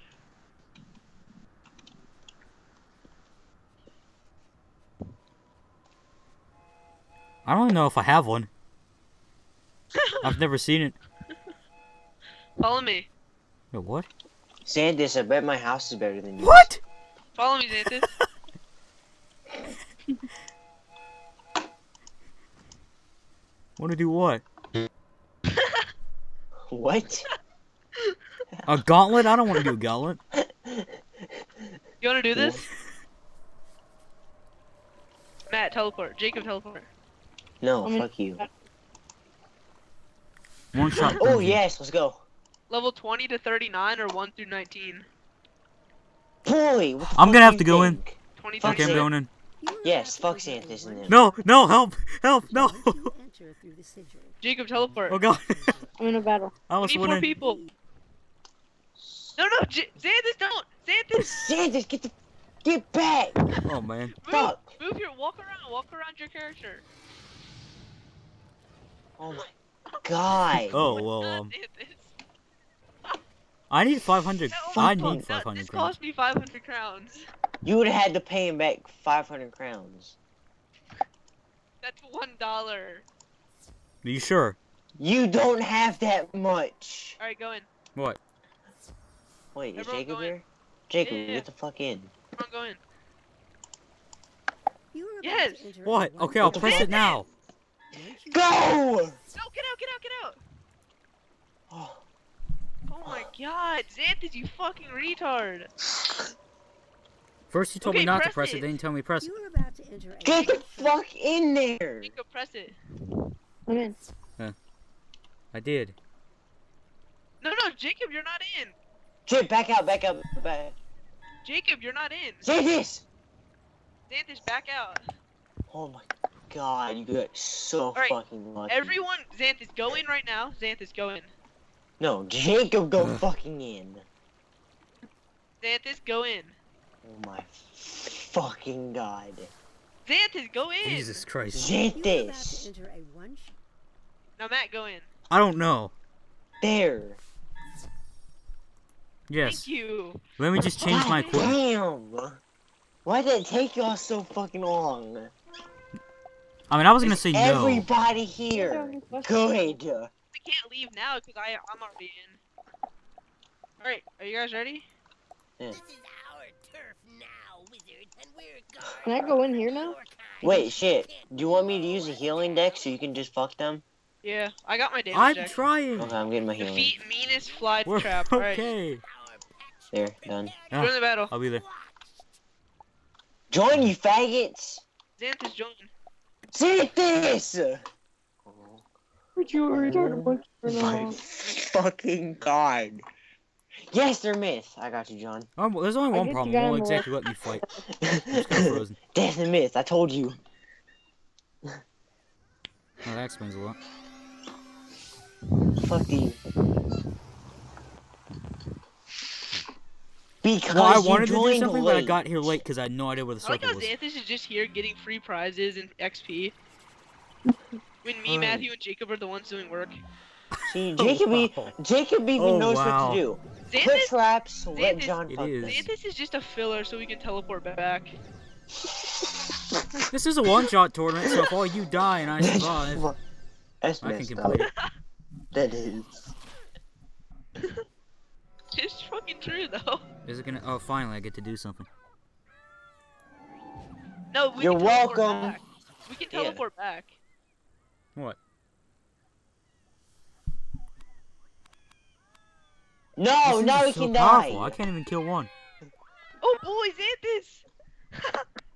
Speaker 1: I don't even know if I have one. I've never seen it.
Speaker 2: Follow me.
Speaker 1: Wait, what?
Speaker 4: Xanthus, I bet my house is better than yours.
Speaker 1: What?
Speaker 2: Follow me, Xanthus.
Speaker 1: Want to do what?
Speaker 4: What?
Speaker 1: A gauntlet? I don't want to do a gauntlet.
Speaker 2: You wanna do this? Matt, teleport. Jacob, teleport.
Speaker 4: No,
Speaker 3: I mean-
Speaker 4: fuck you.
Speaker 1: One shot.
Speaker 4: Oh
Speaker 1: dungeon.
Speaker 4: yes, let's go.
Speaker 2: Level 20 to 39 or 1 through 19?
Speaker 4: Boy, what the
Speaker 1: I'm
Speaker 4: fuck
Speaker 1: gonna
Speaker 4: do
Speaker 1: have
Speaker 4: you
Speaker 1: to go in.
Speaker 4: think?
Speaker 2: 20
Speaker 4: Fuck
Speaker 1: Okay, I'm
Speaker 4: it.
Speaker 1: going in.
Speaker 4: Yes, fuck Xanthus and them.
Speaker 1: No, no, help, help, no.
Speaker 2: Jacob, teleport.
Speaker 1: Oh god.
Speaker 3: I'm in a battle.
Speaker 1: I
Speaker 2: We
Speaker 1: almost
Speaker 2: need
Speaker 1: went
Speaker 2: 4
Speaker 1: in.
Speaker 2: people. No, no, Xanthus, don't! Xanthus!
Speaker 4: Xanthus, get back!
Speaker 1: Oh man.
Speaker 2: Move, move your, walk around your character.
Speaker 4: Oh my god.
Speaker 1: Oh
Speaker 2: my
Speaker 1: well.
Speaker 2: God, Xanthus.
Speaker 1: I need 500. I need
Speaker 2: No,
Speaker 1: 500
Speaker 2: this
Speaker 1: crowns.
Speaker 2: cost me 500 crowns.
Speaker 4: You would have had to pay him back 500 crowns.
Speaker 2: That's $1.
Speaker 1: Are you sure?
Speaker 4: You don't have that much.
Speaker 2: Alright, go in.
Speaker 1: What?
Speaker 4: Wait, is
Speaker 2: Everyone
Speaker 4: Jacob
Speaker 2: go in.
Speaker 4: here? Jacob,
Speaker 2: Yeah.
Speaker 4: get the fuck in.
Speaker 2: Come on, go in.
Speaker 5: Yes.
Speaker 1: What? Okay, I'll
Speaker 4: What the
Speaker 1: press
Speaker 4: fuck?
Speaker 1: it now.
Speaker 4: Go!
Speaker 2: No, get out, get out, get out!
Speaker 4: Oh,
Speaker 2: Oh my god, Xanthus, you fucking retard!
Speaker 1: First you told me
Speaker 2: Okay,
Speaker 1: not to
Speaker 2: press
Speaker 1: press it,
Speaker 2: it.
Speaker 1: then you tell me press it.
Speaker 5: You are about to enter a
Speaker 4: get the fuck in there!
Speaker 2: Jacob, press it.
Speaker 3: I'm in.
Speaker 1: I did.
Speaker 2: No, no, Jacob, you're not in!
Speaker 4: Jake, back out, back.
Speaker 2: Jacob, you're not in!
Speaker 4: Xanthus!
Speaker 2: Xanthus, back out.
Speaker 4: Oh my god, you got so
Speaker 2: Alright,
Speaker 4: fucking lucky.
Speaker 2: Everyone, Xanthus, go in right now. Xanthus, go in.
Speaker 4: No, Jacob, go fucking in.
Speaker 2: Xanthus, go in.
Speaker 4: Oh my fucking god.
Speaker 2: Xanthus, go in!
Speaker 1: Jesus Christ.
Speaker 5: You are about to
Speaker 4: Xanthus!
Speaker 5: enter a one shot.
Speaker 2: Now, Matt, go in.
Speaker 1: I don't know.
Speaker 4: There.
Speaker 1: Yes.
Speaker 2: Thank you.
Speaker 1: Let me just change my
Speaker 4: God
Speaker 1: equipment.
Speaker 4: damn! Why did it take y'all so fucking long?
Speaker 1: I mean, I was gonna say no.
Speaker 4: Everybody here. Good.
Speaker 2: We can't leave now because I'm already in. Alright, are you guys ready?
Speaker 5: This is our turf now, wizard, and we're
Speaker 3: Can I go in here now?
Speaker 4: Wait, shit. Do you want me to use a healing deck so you can just fuck them?
Speaker 2: Yeah, I got my damage
Speaker 1: I'm
Speaker 2: deck.
Speaker 1: trying.
Speaker 4: Okay, I'm getting my healing.
Speaker 2: Defeat meanest fly
Speaker 1: We're
Speaker 2: trap. Alright,
Speaker 1: okay.
Speaker 4: There, done.
Speaker 1: Yeah,
Speaker 2: join the battle.
Speaker 1: I'll be there.
Speaker 4: Join, you faggots!
Speaker 2: Xanthus, join.
Speaker 4: See this!
Speaker 3: But you were retarded bunch for
Speaker 4: My
Speaker 3: now.
Speaker 4: fucking god. Yes, they're myth. I got you, John.
Speaker 1: There's only
Speaker 3: I
Speaker 1: one
Speaker 3: guess
Speaker 1: problem.
Speaker 3: you
Speaker 1: It
Speaker 3: got
Speaker 1: won't
Speaker 3: him
Speaker 1: exactly let me fight. It's kind of frozen.
Speaker 4: Death and myth, I told you.
Speaker 1: Oh, that explains a lot.
Speaker 4: Fuck you. Because
Speaker 1: Well, I
Speaker 4: you
Speaker 1: wanted to do
Speaker 4: joined
Speaker 1: something, but I
Speaker 4: late.
Speaker 1: got here late because I had no idea where the
Speaker 2: I like
Speaker 1: circle
Speaker 2: how
Speaker 1: was.
Speaker 2: Xanthus is just here getting free prizes and XP. When me,
Speaker 4: Oh.
Speaker 2: Matthew, and Jacob are the ones doing work.
Speaker 4: See,
Speaker 1: Oh,
Speaker 4: Jacob even
Speaker 1: Oh,
Speaker 4: knows
Speaker 1: wow.
Speaker 4: what to do. Put
Speaker 2: Xanthus,
Speaker 4: traps, let
Speaker 2: Xanthus-
Speaker 4: John
Speaker 1: It
Speaker 4: fuck
Speaker 1: is.
Speaker 4: them.
Speaker 2: Xanthus is just a filler so we can teleport back.
Speaker 1: This is a one-shot tournament, so if all you die and I survive,
Speaker 4: That's
Speaker 1: I can
Speaker 4: messed up.
Speaker 1: complete it.
Speaker 4: That is.
Speaker 2: It's fucking true though.
Speaker 1: Is it gonna? Oh, finally, I get to do something.
Speaker 2: No, we
Speaker 4: You're
Speaker 2: can teleport
Speaker 4: welcome.
Speaker 2: back. We can
Speaker 4: Yeah.
Speaker 2: teleport back.
Speaker 1: What?
Speaker 4: No,
Speaker 1: This
Speaker 4: now
Speaker 1: thing
Speaker 4: he
Speaker 1: is so
Speaker 4: can
Speaker 1: powerful.
Speaker 4: die.
Speaker 1: I can't even kill one.
Speaker 2: Oh boy, Xanthus!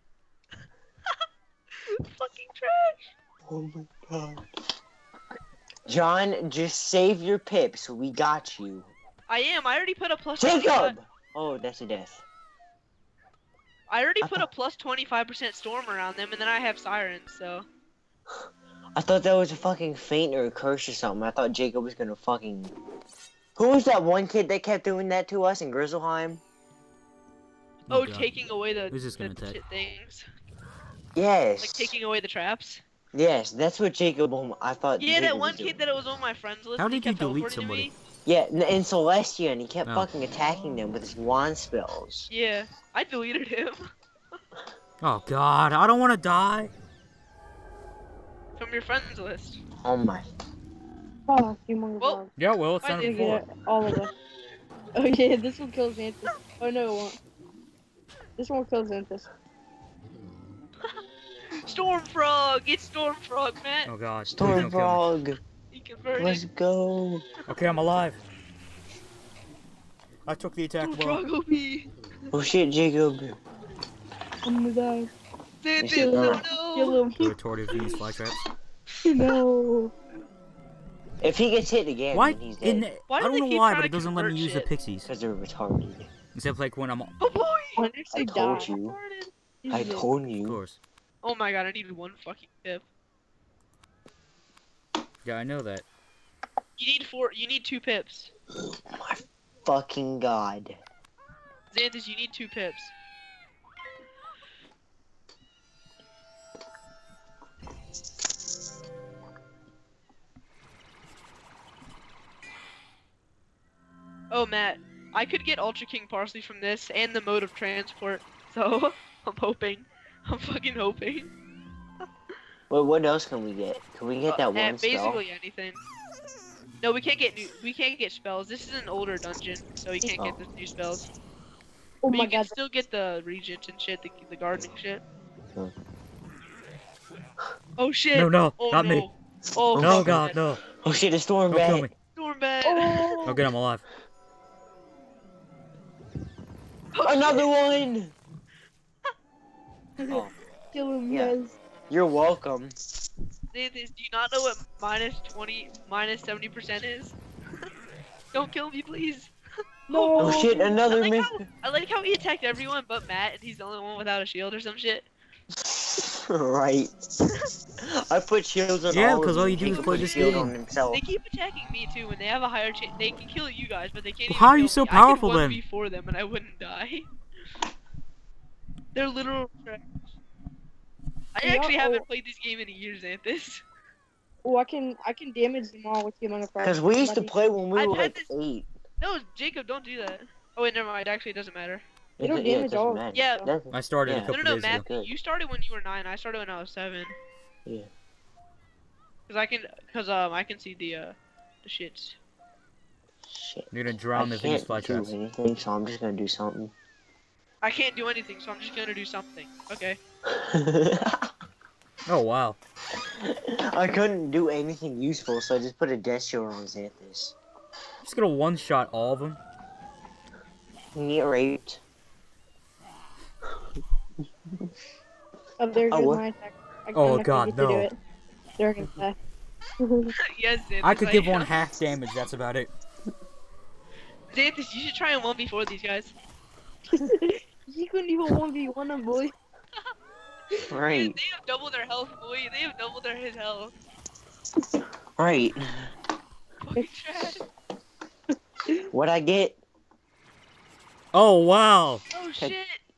Speaker 2: Fucking trash.
Speaker 4: Oh my god. John, just save your pips. We got you.
Speaker 2: I am. I already put a plus.
Speaker 4: Jacob! Oh, that's a death.
Speaker 2: I already
Speaker 4: I
Speaker 2: put a plus 25% storm around them, and then I have sirens. So.
Speaker 4: I thought that was a fucking feint or a curse or something. I thought Jacob was gonna fucking... Who was that one kid that kept doing that to us in Grizzleheim?
Speaker 2: Oh,
Speaker 1: God.
Speaker 2: taking away the,
Speaker 1: Who's this gonna
Speaker 2: the
Speaker 1: attack?
Speaker 2: shit things.
Speaker 4: Yes.
Speaker 2: Like taking away the traps.
Speaker 4: Yes, that's what Jacob... I thought.
Speaker 2: Yeah, that
Speaker 4: Jacob
Speaker 2: one
Speaker 4: was doing.
Speaker 2: kid that was on my friends list.
Speaker 1: How
Speaker 2: and he
Speaker 1: did you
Speaker 2: kept
Speaker 1: delete
Speaker 2: teleporting to
Speaker 1: somebody?
Speaker 2: me.
Speaker 4: Yeah, in Celestia, and he kept
Speaker 1: Oh.
Speaker 4: fucking attacking them with his wand spells.
Speaker 2: Yeah, I deleted him
Speaker 1: Oh God, I don't want to die.
Speaker 2: from your friends list.
Speaker 4: Oh my...
Speaker 3: Oh, humongous
Speaker 2: Well-
Speaker 3: dog.
Speaker 1: Yeah, well, it's
Speaker 2: Why
Speaker 1: time
Speaker 2: did
Speaker 1: to
Speaker 3: You
Speaker 1: four.
Speaker 3: get all of them. Oh yeah, this one kills Xanthus. Oh no, it won't. This one kills Xanthus.
Speaker 2: Storm Frog! It's Storm Frog, Matt!
Speaker 1: Oh God. please
Speaker 4: Storm
Speaker 1: don't kill me.
Speaker 4: Frog!
Speaker 2: He converted.
Speaker 4: Let's go!
Speaker 1: Okay, I'm alive. I took the attack
Speaker 2: Storm
Speaker 1: well.
Speaker 2: Frog OP!
Speaker 4: Oh shit, Jacob!
Speaker 3: I'm gonna die.
Speaker 2: Xanthus,
Speaker 4: Kill
Speaker 2: no,
Speaker 4: him.
Speaker 2: no!
Speaker 3: Kill him.
Speaker 1: The retorted Venus flytraps.
Speaker 3: No.
Speaker 4: If he gets hit again,
Speaker 1: Why?
Speaker 4: then he's
Speaker 1: In,
Speaker 4: dead.
Speaker 2: Why
Speaker 1: I
Speaker 2: do
Speaker 1: don't
Speaker 2: they
Speaker 1: know
Speaker 2: keep
Speaker 1: why,
Speaker 2: trying
Speaker 1: but
Speaker 2: to
Speaker 1: it doesn't let me
Speaker 2: convert
Speaker 1: use the
Speaker 2: shit?
Speaker 1: pixies.
Speaker 4: Because they're retarded.
Speaker 1: Except like when I'm, of
Speaker 2: Oh boy!
Speaker 3: When I actually
Speaker 4: told
Speaker 3: die,
Speaker 4: you.
Speaker 3: he's
Speaker 4: I
Speaker 3: dead.
Speaker 4: told you.
Speaker 1: course.
Speaker 2: Oh my god, I need one fucking pip.
Speaker 1: Yeah, I know that.
Speaker 2: You need 2 pips.
Speaker 4: My fucking god.
Speaker 2: Xanthus, you need 2 pips. Oh, Matt, I could get Ultra King Parsley from this and the mode of transport, so I'm hoping. I'm fucking hoping.
Speaker 4: Wait, what else can we get? Can we get that one
Speaker 2: And
Speaker 4: spell?
Speaker 2: basically anything. No, we can't get spells. This is an older dungeon, so you can't get the new spells.
Speaker 3: Oh
Speaker 2: But
Speaker 3: my
Speaker 2: you can
Speaker 3: god.
Speaker 2: still get the regent and shit, the gardening shit.
Speaker 4: Hmm.
Speaker 2: Oh shit!
Speaker 1: No, no,
Speaker 2: oh,
Speaker 1: not
Speaker 2: no.
Speaker 1: me.
Speaker 2: Oh
Speaker 1: No,
Speaker 2: fuck,
Speaker 1: God,
Speaker 2: Matt.
Speaker 1: no.
Speaker 4: Oh shit, a storm
Speaker 1: Don't kill
Speaker 4: bat.
Speaker 1: me.
Speaker 2: Storm bat.
Speaker 3: Oh.
Speaker 1: Okay, I'm alive.
Speaker 2: Oh,
Speaker 4: Another
Speaker 2: shit.
Speaker 4: one! Oh,
Speaker 3: Kill him,
Speaker 4: Yeah.
Speaker 3: guys.
Speaker 4: you're welcome.
Speaker 2: Xanthus, do you not know what minus 70% is? Don't kill me, please.
Speaker 3: No.
Speaker 4: Oh shit, another
Speaker 2: I like,
Speaker 4: miss.
Speaker 2: I like how he attacked everyone but Matt, and he's the only one without a shield or some shit.
Speaker 4: Right. I put shields on
Speaker 1: Yeah,
Speaker 4: all of
Speaker 1: because
Speaker 4: them,
Speaker 1: all you
Speaker 4: and
Speaker 1: do is
Speaker 4: Jacob
Speaker 1: play
Speaker 4: put a
Speaker 1: this
Speaker 4: shield
Speaker 1: game.
Speaker 4: on himself.
Speaker 2: They keep attacking me too when they have a higher chance. They can kill you guys, but they can't.
Speaker 1: Well,
Speaker 2: even
Speaker 1: how are
Speaker 2: kill
Speaker 1: you so
Speaker 2: me.
Speaker 1: powerful,
Speaker 2: I
Speaker 1: then?
Speaker 2: could 1v4 them and I wouldn't die. They're literal trash. I
Speaker 3: Yeah,
Speaker 2: actually
Speaker 3: oh.
Speaker 2: haven't played this game in a year, Xanthus.
Speaker 3: Oh, I can damage them all with the amount of fire.
Speaker 4: Because we used to play when we
Speaker 2: I've
Speaker 4: were
Speaker 2: had
Speaker 4: like
Speaker 2: this-
Speaker 4: 8.
Speaker 2: No, Jacob, don't do that. Oh wait, never mind. Actually, it doesn't matter.
Speaker 3: They don't
Speaker 4: Yeah, it
Speaker 3: damage
Speaker 4: doesn't
Speaker 3: all.
Speaker 4: matter.
Speaker 2: Yeah.
Speaker 4: That's-
Speaker 1: I started
Speaker 4: Yeah.
Speaker 1: a
Speaker 2: No,
Speaker 1: couple
Speaker 2: no,
Speaker 1: days
Speaker 2: Matt.
Speaker 1: ago.
Speaker 4: Good.
Speaker 2: You started when you were 9. I started when I was 7.
Speaker 4: Yeah.
Speaker 2: Cause I can see the shits.
Speaker 4: Shit.
Speaker 1: You're gonna drown the Venus
Speaker 4: I can't do
Speaker 1: flytraps.
Speaker 4: anything, so I'm just gonna do something.
Speaker 2: I can't do anything, so I'm just gonna do something. Okay.
Speaker 1: Oh wow.
Speaker 4: I couldn't do anything useful, so I just put a death shield on Xanthus.
Speaker 1: Just gonna one-shot all of them.
Speaker 4: Can you get raped?
Speaker 3: Oh, there
Speaker 4: Oh,
Speaker 3: goes
Speaker 4: what?
Speaker 3: my attack. I
Speaker 1: Oh,
Speaker 3: cannot
Speaker 1: God,
Speaker 3: get to do
Speaker 1: no.
Speaker 3: it. They're gonna die.
Speaker 2: Yes, Xanthus.
Speaker 1: I could give
Speaker 2: am.
Speaker 1: one half damage, that's about it.
Speaker 2: Xanthus, you should try and 1v4 these guys.
Speaker 3: You couldn't even 1v1 them, boy.
Speaker 4: Right.
Speaker 2: They have double their health, boy. They have double his health.
Speaker 4: Right.
Speaker 2: Fucking trash.
Speaker 4: What I get?
Speaker 1: Oh wow.
Speaker 2: Oh shit.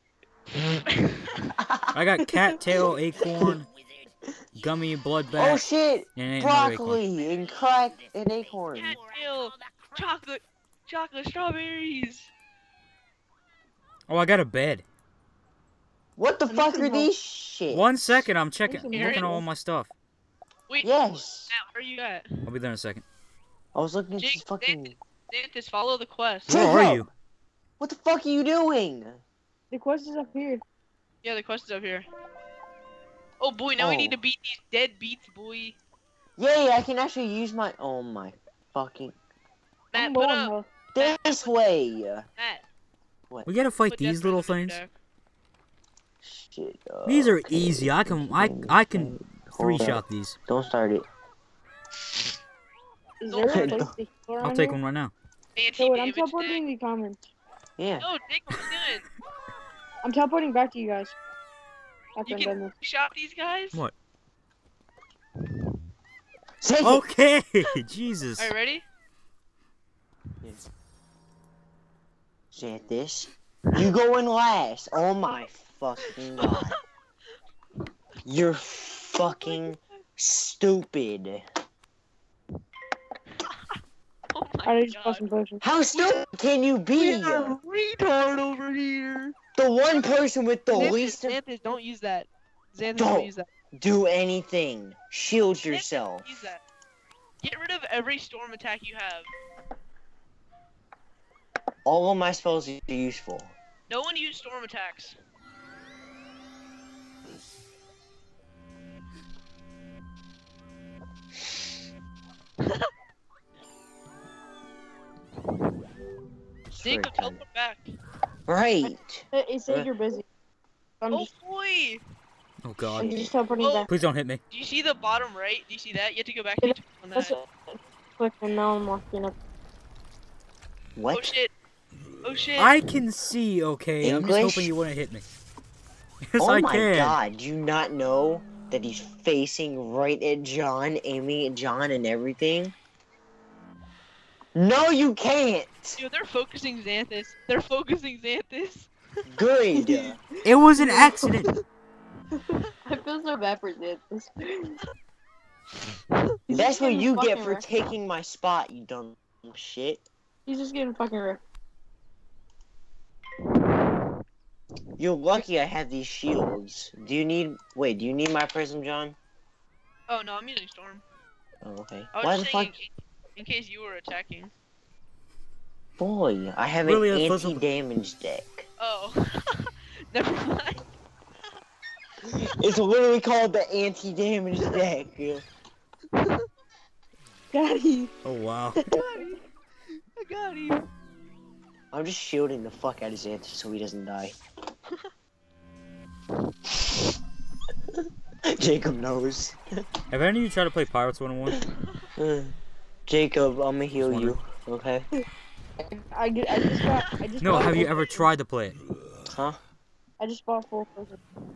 Speaker 1: I got cattail, acorn, gummy,
Speaker 4: Oh
Speaker 1: bloodbath,
Speaker 4: shit!
Speaker 1: and another acorn.
Speaker 4: Broccoli and crack and acorn.
Speaker 2: Cattail, chocolate, strawberries.
Speaker 1: Oh, I got a bed.
Speaker 4: What the
Speaker 3: I need
Speaker 4: fuck
Speaker 3: some
Speaker 4: are
Speaker 3: help.
Speaker 4: these shit?
Speaker 1: 1 second, I'm checking,
Speaker 3: Some
Speaker 1: looking at
Speaker 2: Aaron?
Speaker 1: all my stuff.
Speaker 2: Wait,
Speaker 4: Yes.
Speaker 2: Matt, where are you at?
Speaker 1: I'll be there in a second.
Speaker 4: I was looking at
Speaker 2: Jake,
Speaker 4: this fucking.
Speaker 2: Xanthus, follow the quest.
Speaker 1: Where are
Speaker 4: Jacob!
Speaker 1: you?
Speaker 4: What the fuck are you doing?
Speaker 3: The quest is up here.
Speaker 2: Yeah, the quest is up here. Oh boy, now we
Speaker 4: Oh.
Speaker 2: need to beat these dead beats, boy.
Speaker 4: Yay! I can actually use my. Oh my fucking.
Speaker 2: Matt,
Speaker 3: I'm
Speaker 2: put
Speaker 3: low on
Speaker 2: up.
Speaker 3: health.
Speaker 4: This way.
Speaker 2: Matt,
Speaker 1: We gotta fight
Speaker 2: put
Speaker 1: these
Speaker 2: Death
Speaker 1: little
Speaker 2: Prison
Speaker 1: things.
Speaker 2: back.
Speaker 4: Shit.
Speaker 1: These are easy. I can
Speaker 4: Hold
Speaker 1: three-shot
Speaker 4: up.
Speaker 1: these.
Speaker 4: Don't start it.
Speaker 3: Is there a place to heal
Speaker 1: I'll
Speaker 3: around
Speaker 1: take
Speaker 3: here?
Speaker 1: one right now.
Speaker 3: So wait, I'm
Speaker 2: Anti-damage
Speaker 3: teleporting
Speaker 2: thing.
Speaker 3: the comments.
Speaker 4: Yeah.
Speaker 2: No, Jake, what are you doing?
Speaker 3: I'm teleporting back to you guys. After
Speaker 2: You
Speaker 3: I'm done
Speaker 2: can
Speaker 3: this.
Speaker 2: shop these guys?
Speaker 1: What?
Speaker 4: Take it.
Speaker 1: Okay, Jesus.
Speaker 2: Alright, ready?
Speaker 4: Xanthus, you going last. Oh my fucking god. You're fucking stupid.
Speaker 2: Oh
Speaker 3: I
Speaker 2: my
Speaker 3: just bought
Speaker 2: god.
Speaker 3: some potions.
Speaker 4: How stupid can you
Speaker 2: We
Speaker 4: be?
Speaker 2: got a retard over here.
Speaker 4: The one person with the least
Speaker 2: Xanthus, don't use that. Xanthus,
Speaker 4: Don't.
Speaker 2: don't use that.
Speaker 4: do anything. Shield
Speaker 2: Xanthus,
Speaker 4: yourself.
Speaker 2: Use that. Get rid of every storm attack you have.
Speaker 4: All of my spells are useful.
Speaker 2: No one use storm attacks. Jacob, teleport back.
Speaker 4: Right.
Speaker 3: It said you're busy. I'm
Speaker 2: Oh
Speaker 3: just,
Speaker 2: boy!
Speaker 1: Oh
Speaker 3: I'm
Speaker 1: God.
Speaker 3: just teleporting
Speaker 2: Oh.
Speaker 3: back.
Speaker 1: Please don't hit me.
Speaker 2: Do you see the bottom right? Do you see that? You have to go back
Speaker 3: Yeah,
Speaker 2: to on
Speaker 3: That's
Speaker 2: that.
Speaker 3: it. Click and now I'm walking up.
Speaker 2: Oh
Speaker 4: What?
Speaker 2: shit! Oh shit!
Speaker 1: I can see, okay? I'm just
Speaker 4: English?
Speaker 1: hoping you wouldn't hit me. Yes,
Speaker 4: Oh
Speaker 1: I
Speaker 4: my
Speaker 1: can.
Speaker 4: god, do you not know that he's facing right at John, aiming at John and everything? No, you can't!
Speaker 2: Dude, they're focusing Xanthus. They're focusing Xanthus.
Speaker 4: Good!
Speaker 1: It was an accident.
Speaker 3: I feel so bad for this.
Speaker 4: That's what you get for
Speaker 3: wrecked.
Speaker 4: taking my spot, you dumb shit.
Speaker 3: He's just getting fucking wrecked.
Speaker 4: You're lucky I have these shields. Do you need my prism, John?
Speaker 2: Oh no, I'm using storm.
Speaker 4: Oh, okay.
Speaker 2: I was
Speaker 4: Why the
Speaker 2: just
Speaker 4: fuck?
Speaker 2: saying in case you were attacking.
Speaker 4: Boy, I have
Speaker 1: Really,
Speaker 4: an
Speaker 1: a prism-
Speaker 4: anti-damage deck.
Speaker 2: Oh. Never mind.
Speaker 4: It's literally called the anti-damage deck.
Speaker 3: Daddy.
Speaker 1: Oh wow.
Speaker 2: I got him.
Speaker 4: I'm just shielding the fuck out of Xanthus so he doesn't die. Jacob knows.
Speaker 1: Have any of you tried to play Pirates 101?
Speaker 4: Jacob, I'm gonna heal
Speaker 1: Just
Speaker 4: you, okay?
Speaker 3: I just
Speaker 1: No,
Speaker 3: bought
Speaker 1: have you
Speaker 3: full
Speaker 1: ever
Speaker 3: potion.
Speaker 1: tried to play it?
Speaker 4: Huh?
Speaker 3: I just bought full potion.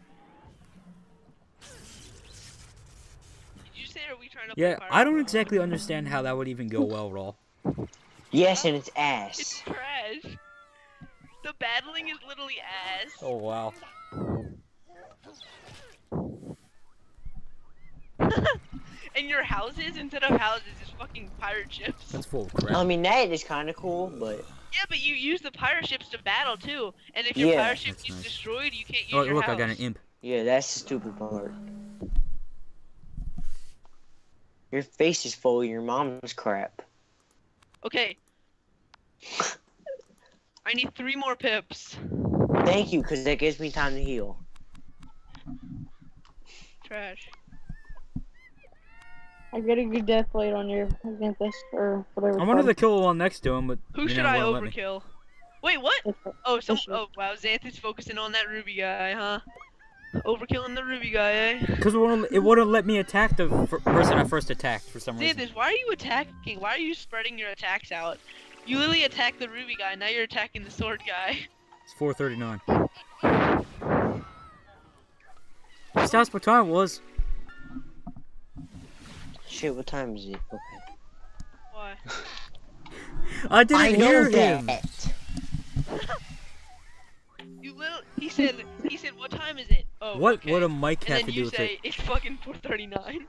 Speaker 2: Did you say are we trying to
Speaker 1: Yeah,
Speaker 2: play
Speaker 1: I don't exactly understand how that would even go well at all.
Speaker 4: Yes, and it's
Speaker 2: It's
Speaker 4: ass.
Speaker 2: trash. The battling is literally ass.
Speaker 1: Oh wow.
Speaker 2: And your houses, instead of houses, is fucking pirate ships.
Speaker 1: That's full of crap.
Speaker 4: I mean, that is kind of cool, but
Speaker 2: Yeah, but you use the pirate ships to battle too. And if your
Speaker 4: Yeah.
Speaker 2: pirate ship
Speaker 1: That's
Speaker 2: gets
Speaker 1: nice.
Speaker 2: destroyed, you can't use
Speaker 1: Oh,
Speaker 2: your
Speaker 1: look,
Speaker 2: house.
Speaker 1: I got an imp.
Speaker 4: yeah, that's the stupid part. Your face is full of your mom's crap.
Speaker 2: Okay. I need 3 more pips.
Speaker 4: Thank you, because that gives me time to heal.
Speaker 2: Trash.
Speaker 3: I get a good death plate on your Xanthus or whatever.
Speaker 1: I wanted to kill the one next to him, but
Speaker 2: Who
Speaker 1: you
Speaker 2: should
Speaker 1: never
Speaker 2: I
Speaker 1: wanna let me.
Speaker 2: overkill? Wait, what?
Speaker 3: to.
Speaker 2: Oh,
Speaker 3: This
Speaker 2: oh wow, Xanthus focusing on that Ruby guy, huh? Overkilling the Ruby guy, eh?
Speaker 1: Because it wouldn't let me attack the person I first attacked for some reason.
Speaker 2: Xanthus, why are you attacking? Why are you spreading your attacks out? You literally attacked the Ruby guy, now you're attacking the sword guy.
Speaker 1: It's 4:39. Just asked what time it was.
Speaker 4: Shit, what time is it? Okay.
Speaker 2: Why?
Speaker 1: I didn't
Speaker 4: I know
Speaker 1: hear him.
Speaker 4: that.
Speaker 2: You little. He said. What time is it? Oh.
Speaker 1: What
Speaker 2: okay.
Speaker 1: would a mic
Speaker 2: And
Speaker 1: have
Speaker 2: then
Speaker 1: to do
Speaker 2: you
Speaker 1: with
Speaker 2: say
Speaker 1: it?
Speaker 2: it's fucking 4:39.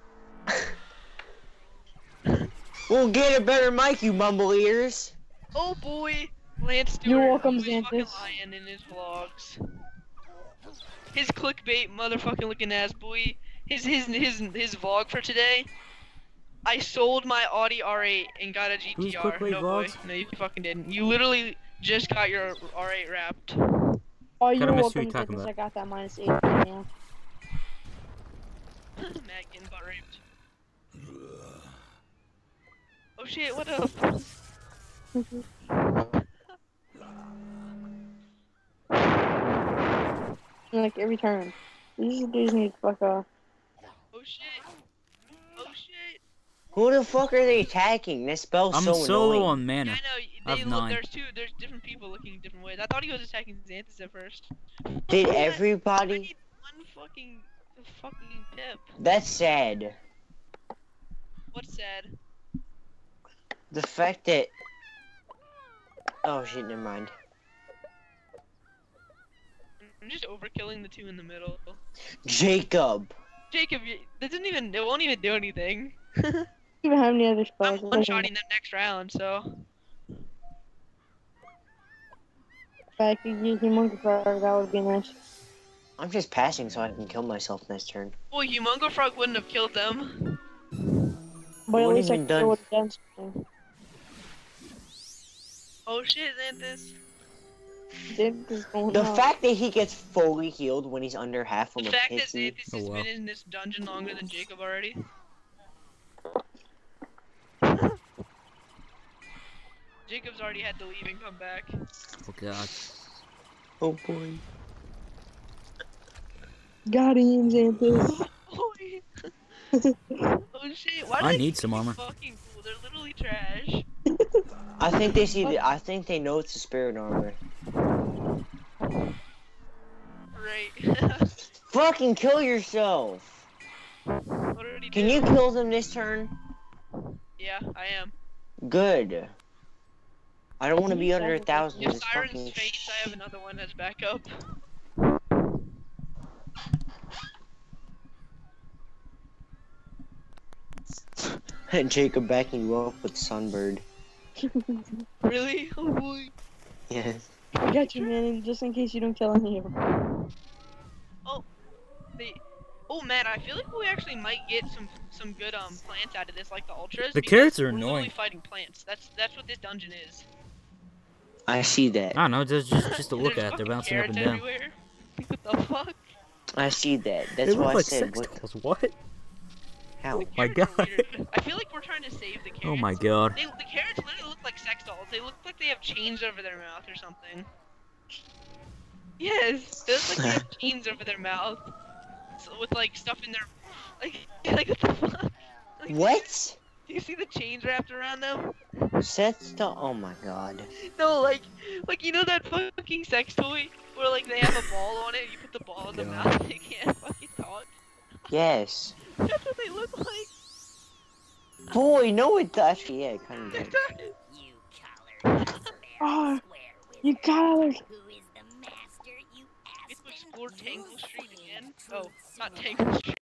Speaker 4: We'll get a better mic, you mumble ears.
Speaker 2: Oh boy, Lance Stewart.
Speaker 3: You're welcome,
Speaker 2: who's fucking
Speaker 3: Xanthus.
Speaker 2: lying in his vlogs. His clickbait motherfucking looking ass boy. His vlog for today. I sold my Audi R8 and got a GTR.
Speaker 1: Who's clickbait
Speaker 2: no boy.
Speaker 1: vlogs?
Speaker 2: No, you fucking didn't. You literally just got your R8 wrapped.
Speaker 3: Oh, you're
Speaker 1: Kinda miss who
Speaker 3: welcome,
Speaker 1: you're talking
Speaker 3: Xanthus.
Speaker 1: about.
Speaker 3: I got that -8. Yeah.
Speaker 2: Matt getting butt raped. Oh shit, what up?
Speaker 3: Like every turn. These dudes need to fuck off.
Speaker 2: Oh shit. Oh shit.
Speaker 4: Who the fuck are they attacking? This spell's
Speaker 1: I'm
Speaker 4: so
Speaker 1: solo
Speaker 4: annoying.
Speaker 1: on
Speaker 2: Yeah,
Speaker 1: mana.
Speaker 2: I know.
Speaker 1: I
Speaker 2: They
Speaker 1: have
Speaker 2: look.
Speaker 1: 9.
Speaker 2: There's different people looking different ways. I thought he was attacking Xanthus at first.
Speaker 4: Did
Speaker 2: I
Speaker 4: everybody?
Speaker 2: need one fucking pip.
Speaker 4: That's sad.
Speaker 2: What's sad?
Speaker 4: The fact that. Oh shit, never mind.
Speaker 2: I'm just overkilling the two in the middle.
Speaker 4: Jacob.
Speaker 2: Jacob, that doesn't even. It won't even do anything.
Speaker 3: Even have any other
Speaker 2: I'm
Speaker 3: spells?
Speaker 2: one-shotting them next round, so.
Speaker 3: If I could use Humongous Frog, that would be nice.
Speaker 4: I'm just passing so I can kill myself next turn.
Speaker 2: Boy, Humongo Frog wouldn't have killed them.
Speaker 3: But at
Speaker 4: What
Speaker 3: least
Speaker 4: have
Speaker 3: I
Speaker 4: you
Speaker 3: could
Speaker 4: done?
Speaker 3: would have done something.
Speaker 2: Oh shit, Xanthus.
Speaker 3: Did this going
Speaker 4: The
Speaker 3: on.
Speaker 4: fact that he gets fully healed when he's under half from
Speaker 2: The
Speaker 4: a
Speaker 2: fact that
Speaker 4: pixie.
Speaker 2: Xanthus
Speaker 1: Oh,
Speaker 2: has
Speaker 1: wow.
Speaker 2: been in this dungeon longer than Jacob already. Jacob's already had to leave and come back.
Speaker 1: Oh god.
Speaker 4: Oh boy.
Speaker 3: Got him, Xanthus.
Speaker 2: Oh shit, why do
Speaker 1: I
Speaker 2: they
Speaker 1: need some
Speaker 2: keep
Speaker 1: armor.
Speaker 2: fucking cool? They're literally trash.
Speaker 4: I think they see. I think they know it's a spirit armor.
Speaker 2: Right.
Speaker 4: Fucking kill yourself.
Speaker 2: What did he
Speaker 4: Can
Speaker 2: do?
Speaker 4: you kill them this turn?
Speaker 2: Yeah, I am.
Speaker 4: Good. I don't want to be under 1,000.
Speaker 2: If
Speaker 4: This
Speaker 2: Siren's
Speaker 4: fucking
Speaker 2: face, I have another one as backup.
Speaker 4: Jacob backing you up with Sunbird.
Speaker 2: Really? Oh boy.
Speaker 4: Yes.
Speaker 3: I got you, man, and just in case you don't kill any of them.
Speaker 2: Oh man, I feel like we actually might get some good plants out of this, like the ultras.
Speaker 1: The
Speaker 2: because
Speaker 1: carrots are
Speaker 2: we're literally
Speaker 1: annoying.
Speaker 2: fighting plants. That's what this dungeon is.
Speaker 4: I see that.
Speaker 1: I don't know, just to look
Speaker 2: There's
Speaker 1: at, they're
Speaker 2: fucking
Speaker 1: bouncing up and
Speaker 2: carrots
Speaker 1: down.
Speaker 2: everywhere. What the fuck?
Speaker 4: I see that.
Speaker 1: They
Speaker 4: That's
Speaker 1: look
Speaker 4: why I
Speaker 1: like
Speaker 4: said.
Speaker 1: sex
Speaker 4: What?
Speaker 1: dolls. What?
Speaker 4: How?
Speaker 2: The
Speaker 1: my
Speaker 2: carrots are
Speaker 1: God.
Speaker 2: weird. I feel like we're trying to save the carrots.
Speaker 1: Oh my god.
Speaker 2: The carrots literally look like sex dolls. They look like they have chains over their mouth or something. Yes, they look like they have chains over their mouth. So, with like stuff in their like what the fuck? Like,
Speaker 4: What?
Speaker 2: Do you see the chains wrapped around them?
Speaker 4: Sex doll? Oh my god.
Speaker 2: No, like you know that fucking sex toy where like they have a ball on it, you put the ball in the
Speaker 1: God.
Speaker 2: mouth and they can't fucking talk?
Speaker 4: Yes.
Speaker 2: That's what they look like.
Speaker 4: Boy, no it does. Actually, yeah, it kind of does.
Speaker 5: You collared
Speaker 3: Oh,
Speaker 5: swear with
Speaker 3: you got it.
Speaker 5: who is the master you
Speaker 2: Get to
Speaker 5: asked
Speaker 2: explore
Speaker 5: and
Speaker 2: Tangle
Speaker 5: you
Speaker 2: Street
Speaker 5: see
Speaker 2: again.
Speaker 5: the
Speaker 2: Oh,
Speaker 5: truth
Speaker 2: not
Speaker 5: you
Speaker 2: Tangle Street.